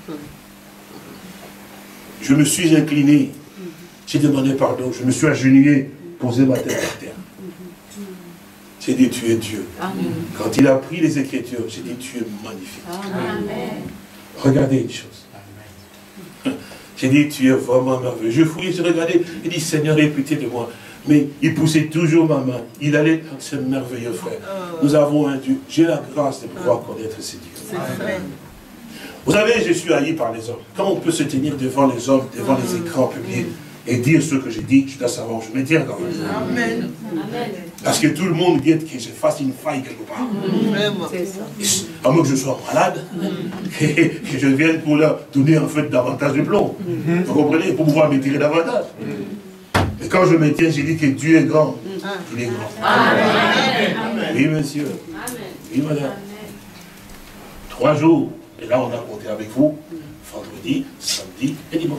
Je me suis incliné. J'ai demandé pardon. Je me suis agenouillé, posé ma tête par terre. J'ai dit, tu es Dieu. Amen. Quand il a pris les Écritures, j'ai dit, tu es magnifique. Amen. Regardez une chose. J'ai dit, tu es vraiment merveilleux. Je fouillais, je regardais, il dit, Seigneur, aie pitié de moi. Mais il poussait toujours ma main. Il allait, c'est merveilleux, frère. Nous avons un Dieu. J'ai la grâce de pouvoir connaître ces dieux. Vous savez, je suis haï par les hommes. Quand on peut se tenir devant les hommes, devant les écrans publics, et dire ce que je dis, je dois savoir, je me tiens quand même. Amen. Parce que tout le monde guette que je fasse une faille quelque part. À moins que je sois malade, et que je vienne pour leur donner en fait davantage de plomb. Vous comprenez? Pour pouvoir me tirer davantage. Et quand je me tiens, j'ai dit que Dieu est grand. Il est grand. Amen. Oui, monsieur. Oui, madame. 3 jours. Et là, on a compté avec vous, vendredi, samedi et dimanche.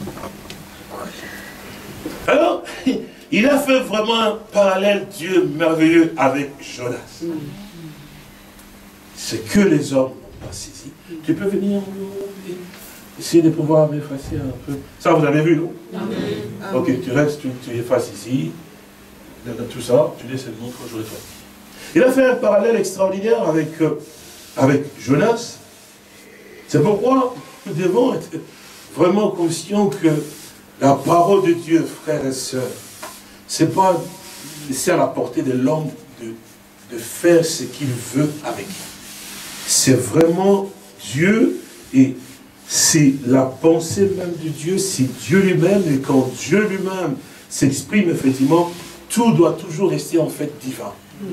Alors, il a fait vraiment un parallèle Dieu merveilleux avec Jonas. C'est que les hommes n'ont pas saisi. Tu peux venir essayer de pouvoir m'effacer un peu. Ça, vous avez vu, non? Ok, tu restes, tu effaces ici. Tout ça, tu laisses le montre, je le fais. Il a fait un parallèle extraordinaire avec Jonas. C'est pourquoi nous devons être vraiment conscients que la parole de Dieu, frères et sœurs, ce n'est pas laisser à la portée de l'homme de faire ce qu'il veut avec. C'est vraiment Dieu et c'est la pensée même de Dieu, c'est Dieu lui-même. Et quand Dieu lui-même s'exprime, effectivement, tout doit toujours rester en fait divin.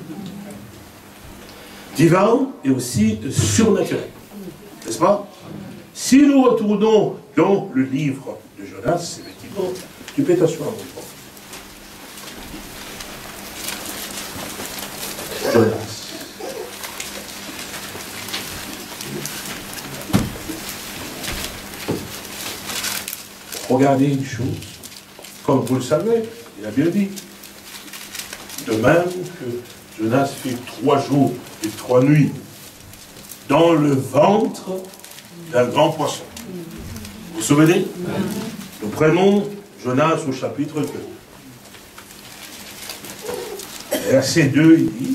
Divin et aussi surnaturel. N'est-ce pas? Si nous retournons dans le livre de Jonas, effectivement, tu peux t'asseoir mon frère. Jonas. regardez une chose, comme vous le savez, il a bien dit, de même que Jonas fait 3 jours et 3 nuits dans le ventre d'un grand poisson. Vous vous souvenez? Nous prenons Jonas au chapitre 2. Verset 2, il dit,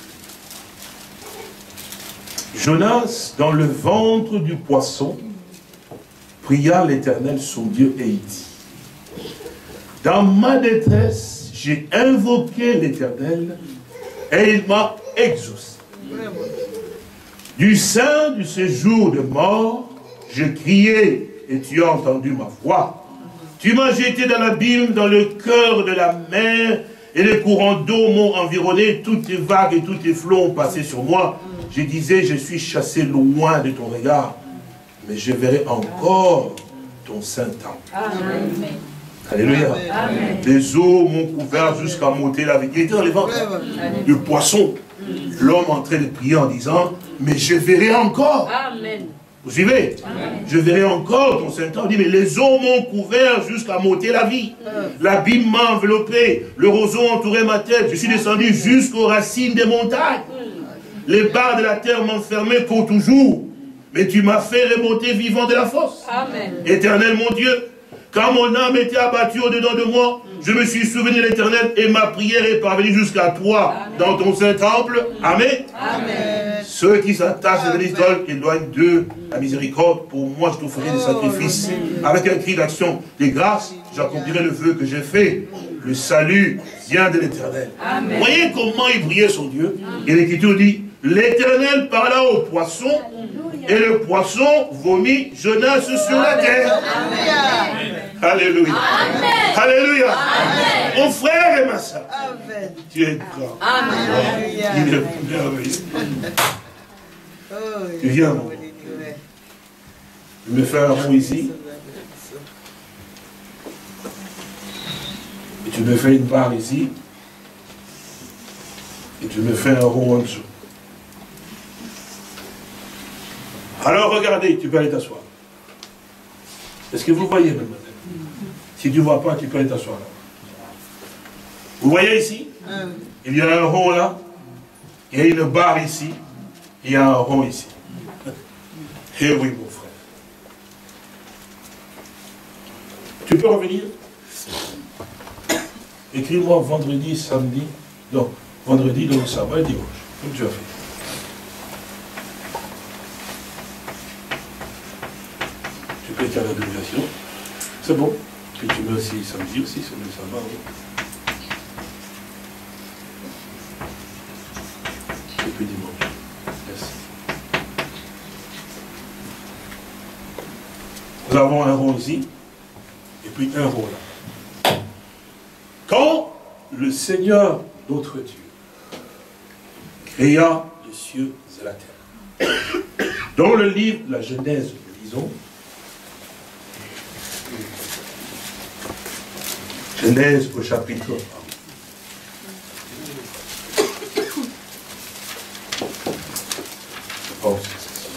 Jonas, dans le ventre du poisson, pria l'Éternel son Dieu et il dit, dans ma détresse, j'ai invoqué l'Éternel et il m'a exaucé. Du sein du séjour de mort, je criais et tu as entendu ma voix. Tu m'as jeté dans l'abîme, dans le cœur de la mer, et les courants d'eau m'ont environné, toutes les vagues et tous les flots ont passé sur moi. Je disais, je suis chassé loin de ton regard, mais je verrai encore ton saint temple. Amen. Alléluia. Amen. Les eaux m'ont couvert jusqu'à monter la vie. Il était dans les ventres du poisson. L'homme en train de prier en disant, mais je verrai encore. Amen. Vous suivez? Amen. Je verrai encore ton Saint-Temple. Il dit, mais les eaux m'ont couvert jusqu'à monter la vie. L'abîme m'a enveloppé. Le roseau entourait ma tête. Je suis descendu jusqu'aux racines des montagnes. Les barres de la terre m'enfermaient pour toujours. Mais tu m'as fait remonter vivant de la fosse. Amen. Éternel mon Dieu, quand mon âme était abattue au-dedans de moi, je me suis souvenu de l'Éternel et ma prière est parvenue jusqu'à toi. Amen. Dans ton Saint-Temple. Amen. Amen. Ceux qui s'attachent à l'idole éloignent de la miséricorde. Pour moi, je t'offrirai des sacrifices. Avec un cri d'action, des grâces, j'accomplirai le vœu que j'ai fait. Le salut vient de l'Éternel. Vous voyez comment il priait son Dieu? Et l'Écriture dit, l'Éternel parla au poisson, et le poisson vomit Jonas sur la terre. Amen. Alléluia. Amen. Alléluia. Amen. Mon frère et ma soeur, tu es grand. Amen. Il est merveilleux. Tu viens, mon. Je me fais un rond ici. Et tu me fais une barre ici. Et tu me fais un rond en dessous. Alors regardez, tu peux aller t'asseoir. Est-ce que vous voyez, mademoiselle? Si tu ne vois pas, tu peux aller t'asseoir là. Vous voyez ici? Il y a un rond là. Il y a une barre ici. Il y a un rond ici. Eh oui, mon frère. Tu peux revenir? Écris-moi vendredi, samedi. Non, vendredi, donc samedi et dimanche. Comme tu as fait. Tu peux faire la déviation. C'est bon. Puis tu mets aussi samedi aussi, ça va. Oui. Et puis dimanche. Merci. Nous avons un rond ici. Et puis un rond là. Quand le Seigneur, notre Dieu, créa les cieux et la terre. Dans le livre de la Genèse, nous lisons, Genèse au chapitre 1. Je pense que c'est ça.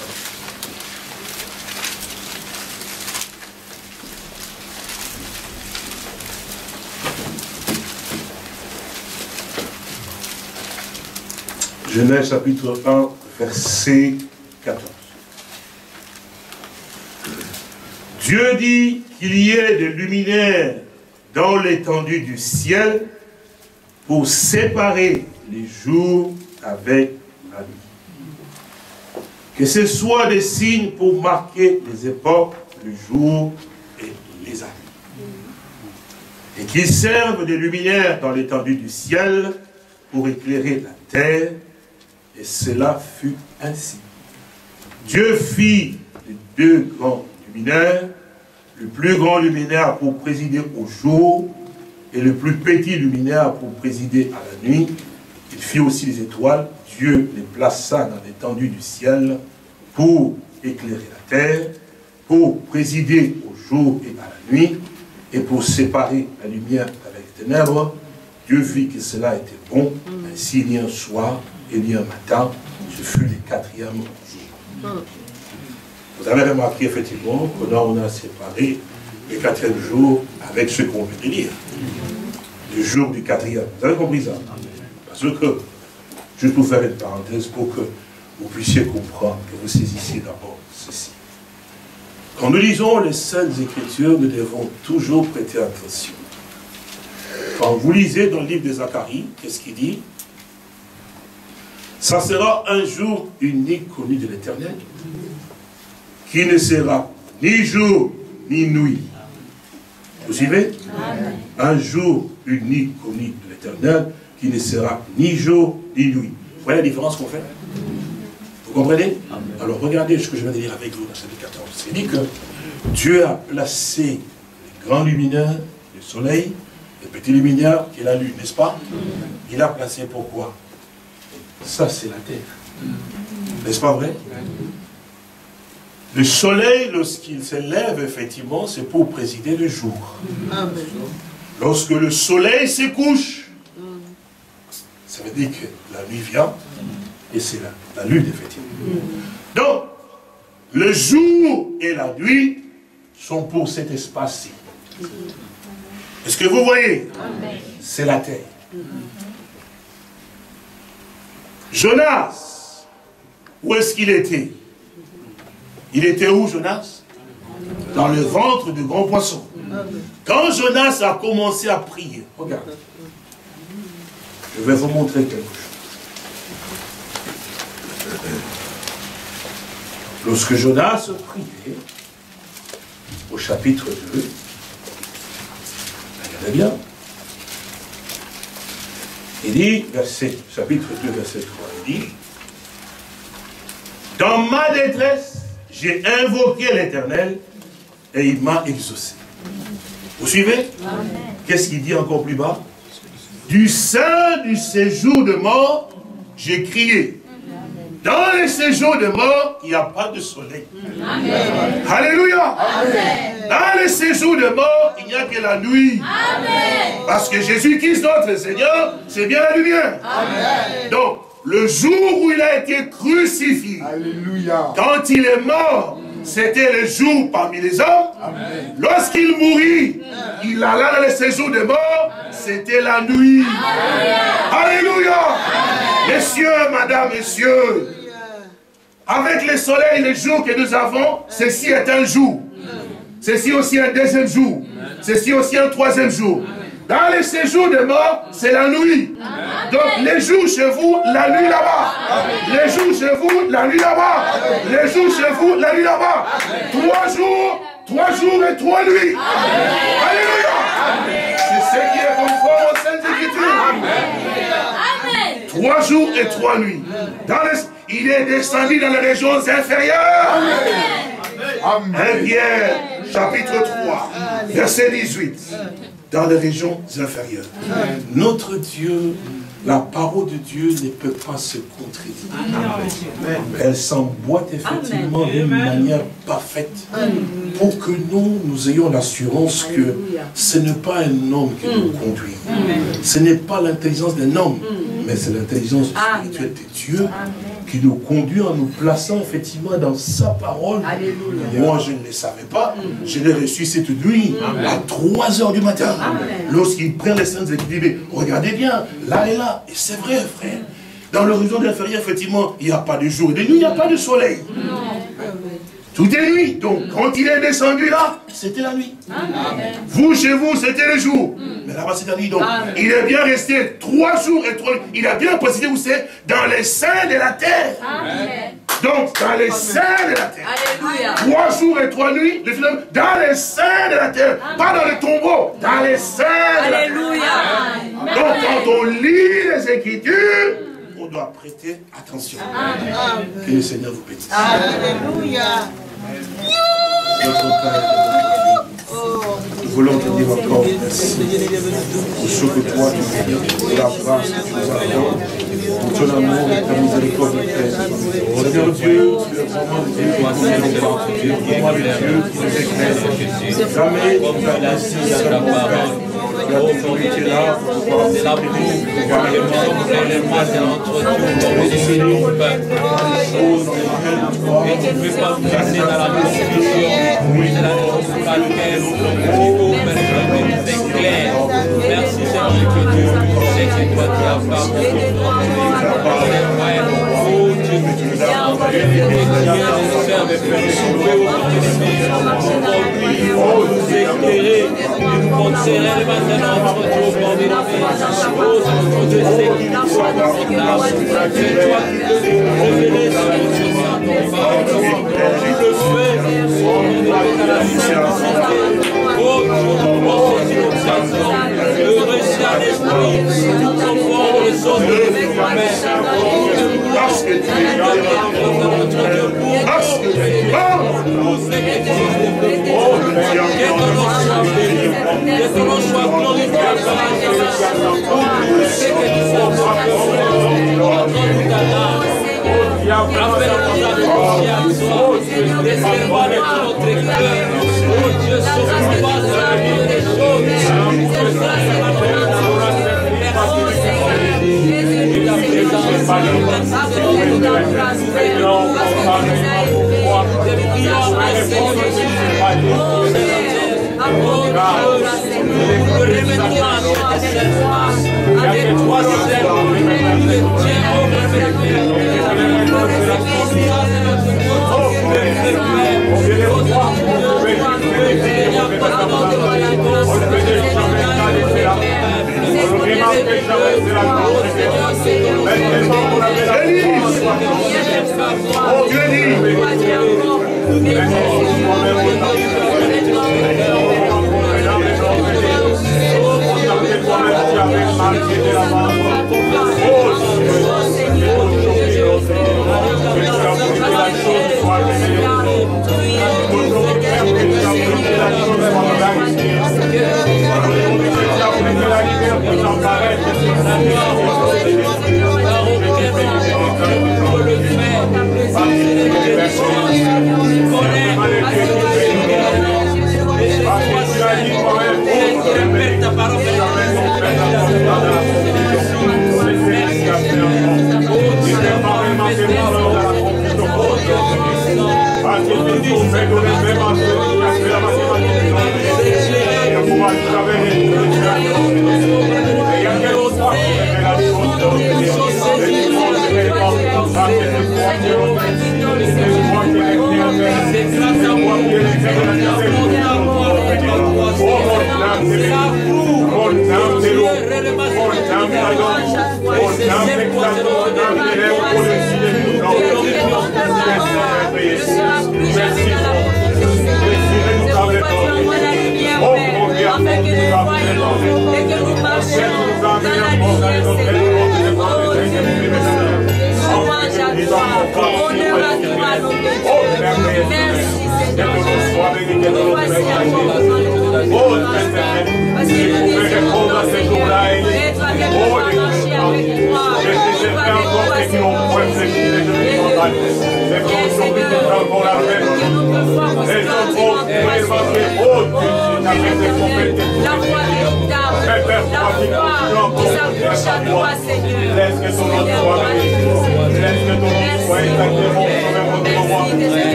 Genèse chapitre 1, verset 14. Dieu dit qu'il y ait des luminaires dans l'étendue du ciel pour séparer les jours avec la nuit. Que ce soit des signes pour marquer les époques, le jour et les années. Et qu'ils servent de luminaires dans l'étendue du ciel pour éclairer la terre. Et cela fut ainsi. Dieu fit les 2 grands luminaires, le plus grand luminaire pour présider au jour, et le plus petit luminaire pour présider à la nuit. Il fit aussi les étoiles. Dieu les plaça dans l'étendue du ciel pour éclairer la terre, pour présider au jour et à la nuit, et pour séparer la lumière avec les ténèbres. Dieu vit que cela était bon, ainsi il y a un soir et il y a un matin, ce fut le 4e jour. Vous avez remarqué effectivement que là on a séparé le 4e jour avec ce qu'on vient de lire. Le jour du 4e. Vous avez compris ça? Parce que, je peux faire une parenthèse pour que vous puissiez comprendre, que vous saisissiez d'abord ceci. Quand nous lisons les Saintes Écritures, nous devons toujours prêter attention. Quand vous lisez dans le livre de Zacharie, qu'est-ce qu'il dit? Ça sera un jour unique connu de l'Éternel, qui ne sera ni jour ni nuit. Vous suivez? Un jour unique connu de l'Éternel, qui ne sera ni jour ni nuit. Vous voyez la différence qu'on fait? Vous comprenez? Alors regardez ce que je viens de dire avec vous dans chapitre 14. C'est dit que Dieu a placé les grands luminaires, le soleil, le petit luminaire qui est la lune, n'est-ce pas? Il a placé pourquoi? Ça c'est la terre. N'est-ce pas vrai? Le soleil, lorsqu'il se lève, effectivement, c'est pour présider le jour. Lorsque le soleil se couche, ça veut dire que la nuit vient, et c'est la lune, effectivement. Donc, le jour et la nuit sont pour cet espace-ci. Est-ce que vous voyez? C'est la terre. Jonas, où est-ce qu'il était? Il était où, Jonas? Dans le ventre du grand poisson. Quand Jonas a commencé à prier, regarde, je vais vous montrer quelque chose. Lorsque Jonas priait, au chapitre 2, regardez bien, il dit, chapitre 2, verset 3, il dit, dans ma détresse, j'ai invoqué l'Éternel et il m'a exaucé. Vous suivez? Qu'est-ce qu'il dit encore plus bas? Du sein du séjour de mort, j'ai crié. Dans les séjours de mort, il n'y a pas de soleil. Amen. Alléluia. Amen. Dans les séjours de mort, il n'y a que la nuit. Amen. Parce que Jésus-Christ, notre Seigneur, c'est bien la lumière. Amen. Donc, le jour où il a été crucifié, alléluia, quand il est mort, c'était le jour parmi les hommes. Lorsqu'il mourit, il alla dans les séjours de mort, c'était la nuit. Alléluia. Messieurs, madame, messieurs, avec le soleil, les jours que nous avons, ceci est un jour. Ceci aussi un deuxième jour. Ceci aussi un troisième jour. Dans les séjours de mort, c'est la nuit. Donc les jours chez vous, la nuit là-bas. Les jours chez vous, la nuit là-bas. Les jours chez vous, la nuit là-bas. 3 jours et 3 nuits. Alléluia. C'est ce qui est conforme aux Saintes Écritures. 3 jours et 3 nuits. Il est descendu dans les régions inférieures. 1 Pierre, chapitre 3, verset 18. Dans les régions inférieures. Notre Dieu, la parole de Dieu ne peut pas se contredire. Elle s'emboîte effectivement d'une manière parfaite pour que nous ayons l'assurance que ce n'est pas un homme qui nous conduit. Ce n'est pas l'intelligence d'un homme, mais c'est l'intelligence spirituelle de Dieu qui nous conduit en nous plaçant effectivement dans sa parole. Alléluia. Moi, je ne le savais pas. Je l'ai reçu cette nuit à 3 h du matin. Lorsqu'il prend les Saintes Écritures, regardez bien, là et là. Et c'est vrai, frère. Dans l'horizon inférieur, effectivement, il n'y a pas de jour et de nuit, il n'y a pas de soleil. Tout est nuit. Donc, quand il est descendu là, c'était la nuit. Vous, chez vous, c'était le jour. Mais là-bas, c'est la nuit. Donc, il est bien resté 3 jours et 3 nuits. Il a bien précisé où c'est? Dans les seins de la terre. Donc, dans les seins de la terre. Alléluia. 3 jours et 3 nuits, dans les seins de la terre. Pas dans les tombeaux, dans les seins de la terre. Alléluia. Donc, quand on lit les Écritures, on doit prêter attention. Que le Seigneur vous bénisse. Alléluia. Nous voulons te dire encore merci pour ce que toi tu fais, pour la grâce que tu nous accordes, pour ton amour et ta miséricorde de Père. Seigneur Dieu, tu es vraiment le Dieu qui nous parle, tu es vraiment le Dieu qui nous éclaire. Jamais tu as laissé sa parole. C'est la boue que nous sommes réellement dans notre Dieu pour bénéficier du peuple. Et tu ne peux pas nous laisser dans la confusion. C'est la raison pour laquelle notre niveau, c'est clair. Merci Seigneur que Dieu, tu sais que c'est toi qui as fait pour oh Dieu, que tu nous as envoyé et que nous serve et faire soulever aujourd'hui, oh nous éclairer, nous conseiller le matin notre Dieu au bord de la vie. Oh notre Dieu, c'est qui nous soit dans notre âme. C'est toi qui peux nous révéler sur notre Dieu sans ton Père. Tu le fais, oh nous devons à la simplicité. Oh Dieu, nous pensons sur l'observation. Heureux c'est à l'esprit, nous conforme les choses de notre Père. Parce que tu es dans notre Dieu. Parce que tu es que ton nom soit glorifié par la génération. C'est que tu sois rappelle-moi de confier à toi. Laisse-moi de tout notre cœur. Oh Dieu, sauve-nous pas de la vie des choses. Et ta présence,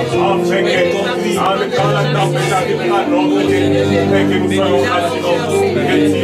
Seigneur,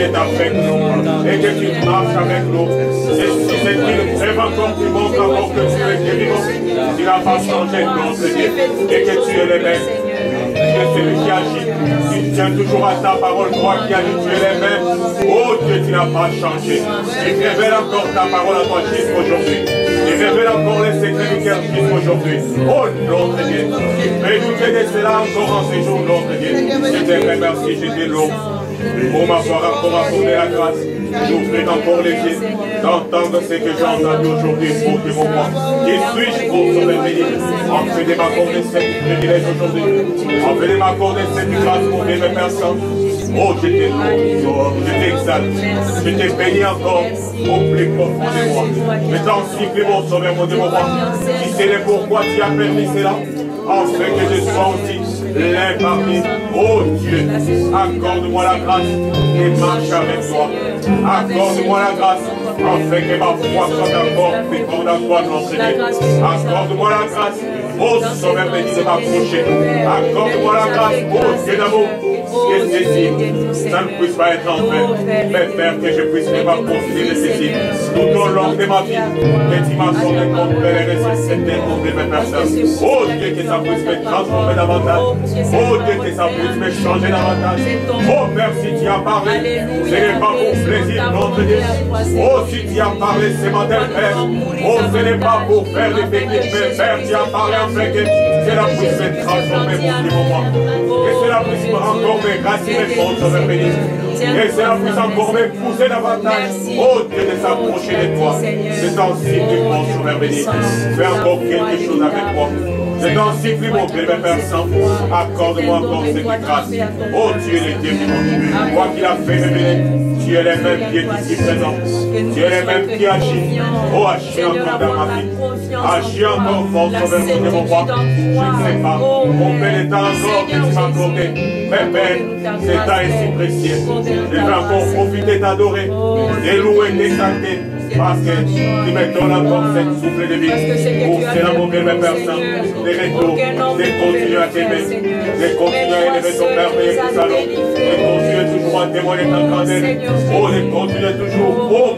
es avec nous et que tu marches avec nous. Et si c'est une rêve encore, tu montres encore que tu es vivant. Tu n'as pas changé, notre Dieu, et que tu es le même. Tu es celui qui agit. Tu tiens toujours à ta parole, toi qui as dit, tu es le même. Oh Dieu, tu n'as pas changé. Tu révèles encore ta parole à toi jusqu'aujourd'hui. Tu révèles encore les secrets du cœur jusqu'aujourd'hui. Oh notre Dieu, mais nous te de cela encore en ces jours, notre Dieu. Je te remercie, je te loue pour m'avoir encore accordé la grâce d'ouvrir encore les yeux, d'entendre ce que j'ai entendu aujourd'hui pour que mon roi. Qui suis-je pour sauver béni? En fait de m'accorder cette privilège aujourd'hui. En fait de m'accorder cette grâce pour mes personnes. Oh, je te loue, je t'exalte, je te bénis encore au plus profond de moi. Je t'en supplie, mon sauveur, mon Dieu, mon roi. Si c'est le pourquoi tu as permis cela, afin que je sois aussi l'un parmi. Oh Dieu, accorde-moi la grâce et marche avec toi. Accorde-moi la grâce afin que ma foi soit encore plus grande à toi, notre Dieu. Accorde-moi la grâce, oh Sauveur béni, de m'approcher. Accorde-moi la grâce, oh Dieu d'amour, que ceci, ça ne puisse pas être en vain. Mais Père, que je puisse m'approcher de ceci tout au long de ma vie. Que tu m'accordes ton Père et nécessité pour mes personnes. Oh Dieu, que ça puisse me transformer davantage. Oh Dieu, que ça puisse me changer davantage. Oh Père, si tu as parlé, ce n'est pas pour plaisir, notre Dieu. Oh, si tu as parlé ce matin, Père, oh, ce n'est pas pour faire des bénéfices, mais Père, tu as parlé afin que cela puisse me transformer, mon Dieu, mon roi. Que cela puisse encore me rassiner, mon Sauveur béni. Et cela puisse encore me pousser davantage. Oh Dieu, de s'approcher de toi. C'est en supplie, mon Sauveur béni. Fais encore quelque chose avec moi. C'est en supplie, mon Dieu, mes Père Saint. Accorde-moi encore cette grâce. Oh, tu es le Dieu vivant. Toi qui l'as fait me tu es le même qui est ici présent. Tu es le même qui agit. Oh, agis encore dans ma vie. Agis encore, mon Sauveur, mon roi. Je ne sais pas combien de temps encore que tu m'as accordé. Mais Père, cet temps est si précieux. Je vais encore profiter d'adorer, de louer, d'exalter. Parce que tu me donnes encore cette souffle de vie. Pour cela, mon Père, mes personnes, de retour, de continuer à t'aimer, de continuer à élever ton merveilleux salon, de continuer toujours à témoigner ta grandeur, oh, de continuer toujours, oh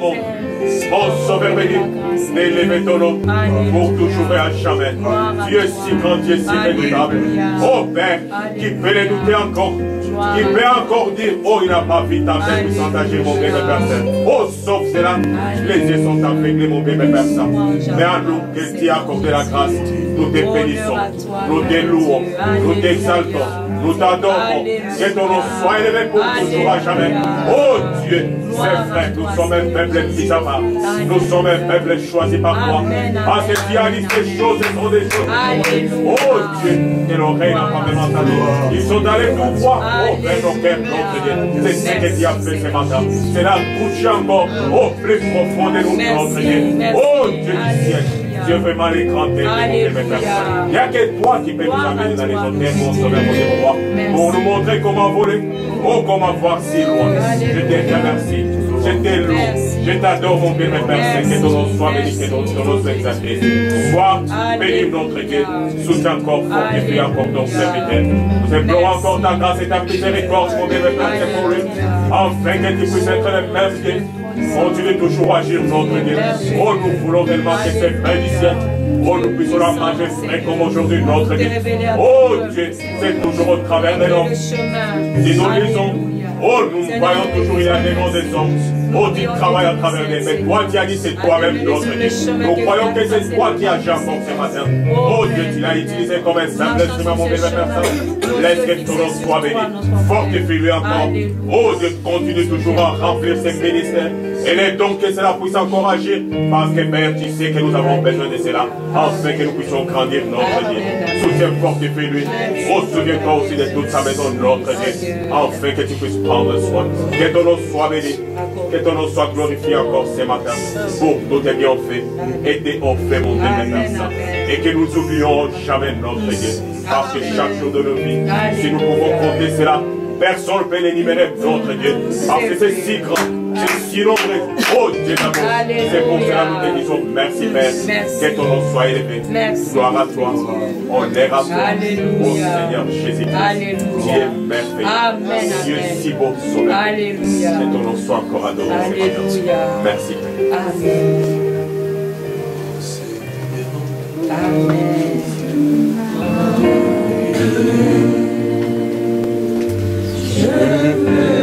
mon Sauveur béni, d'élever ton nom pour toujours et à jamais. Dieu est si grand, Dieu est si redoutable. Oh Père, qui peut les douter encore, qui peut encore dire, oh, il n'a pas vu ta main puissante agir, mon bébé personne. Oh, sauf cela, les yeux sont aveuglés, mon bébé personne. Mais à nous, que tu as accordé la grâce, nous te bénissons, nous te louons, nous t'exaltons, nous t'adorons. Que ton nom soit élevé pour toujours à jamais. Oh Dieu, c'est vrai, nous sommes un peuple mis à part. Nous sommes un peuple choisi par toi. Parce que tu as dit ces choses, ce sont des choses. Oh Dieu, que l'oreille n'a pas même entendu. Ils sont allés tout voir. Oh, vers nos cœurs, notre Dieu. C'est ce que tu as fait ce matin. C'est la touche encore au plus profond de nous, notre Dieu. Oh Dieu du ciel. Dieu vraiment les grands témoins de mes personnes. Il n'y a que toi qui peux nous amener dans les autres terres, mon Sauveur, mon Dieu, mon roi, pour nous montrer comment voler, oh, comment voir si loin. Je te remercie, je te loue, je t'adore, mon Père, mes personnes, que ton nom soit béni, que ton nom soit exalté. Sois béni, notre Dieu, soutiens encore, fortifie encore ton serviteur. Nous implorons encore ta grâce et ta miséricorde, mon Père, mes personnes, pour lui, afin que tu puisses être le même Dieu. Continue toujours à agir, notre Dieu. Oh, nous voulons tellement que ces frères du ciel, oh, nous puissions la manger frais comme aujourd'hui, notre Dieu. Oh, Dieu, c'est toujours au travers de l'homme. Si nous lisons, oh, nous voyons toujours, il y a des noms des hommes. Oh, tu travailles à travers les mais toi qui as dit, c'est toi-même, notre Dieu. Nous croyons que c'est toi qui agis encore ce matin. Oh, Dieu, tu l'as utilisé comme un simple instrument, mon bébé personne. Laisse que ton nom soit béni. Fortifie-lui encore. Oh, Dieu, continue toujours à remplir ses ministères. Et les dons que cela puisse encore agir. Parce que Père, tu sais que nous avons besoin de cela. Afin que nous puissions grandir notre Dieu. Soutiens, fortifie-lui. Oh, souviens-toi aussi de toute sa maison, notre Dieu. Afin que tu puisses prendre soin. Que ton nom soit béni. Que ton nom soit glorifié encore ce matin. Pour tous tes bienfaits. Et tes offres, mon Dieu, personne. Et que nous oublions jamais notre Dieu. Parce que chaque jour de nos vies, si nous pouvons compter cela, personne ne peut l'énumérer, notre Dieu. Parce que c'est si grand. C'est si nombreux. Oh Dieu d'amour. C'est pour cela que nous te disons merci Père. Que ton nom soit élevé. Gloire à toi. Honneur à toi. Oh Seigneur Jésus. Tu es merveilleux. Amen. Tu es si beau sauveur. Alléluia. Que ton nom soit encore adoré. Alléluia. Merci Père. Amen. Amen. Je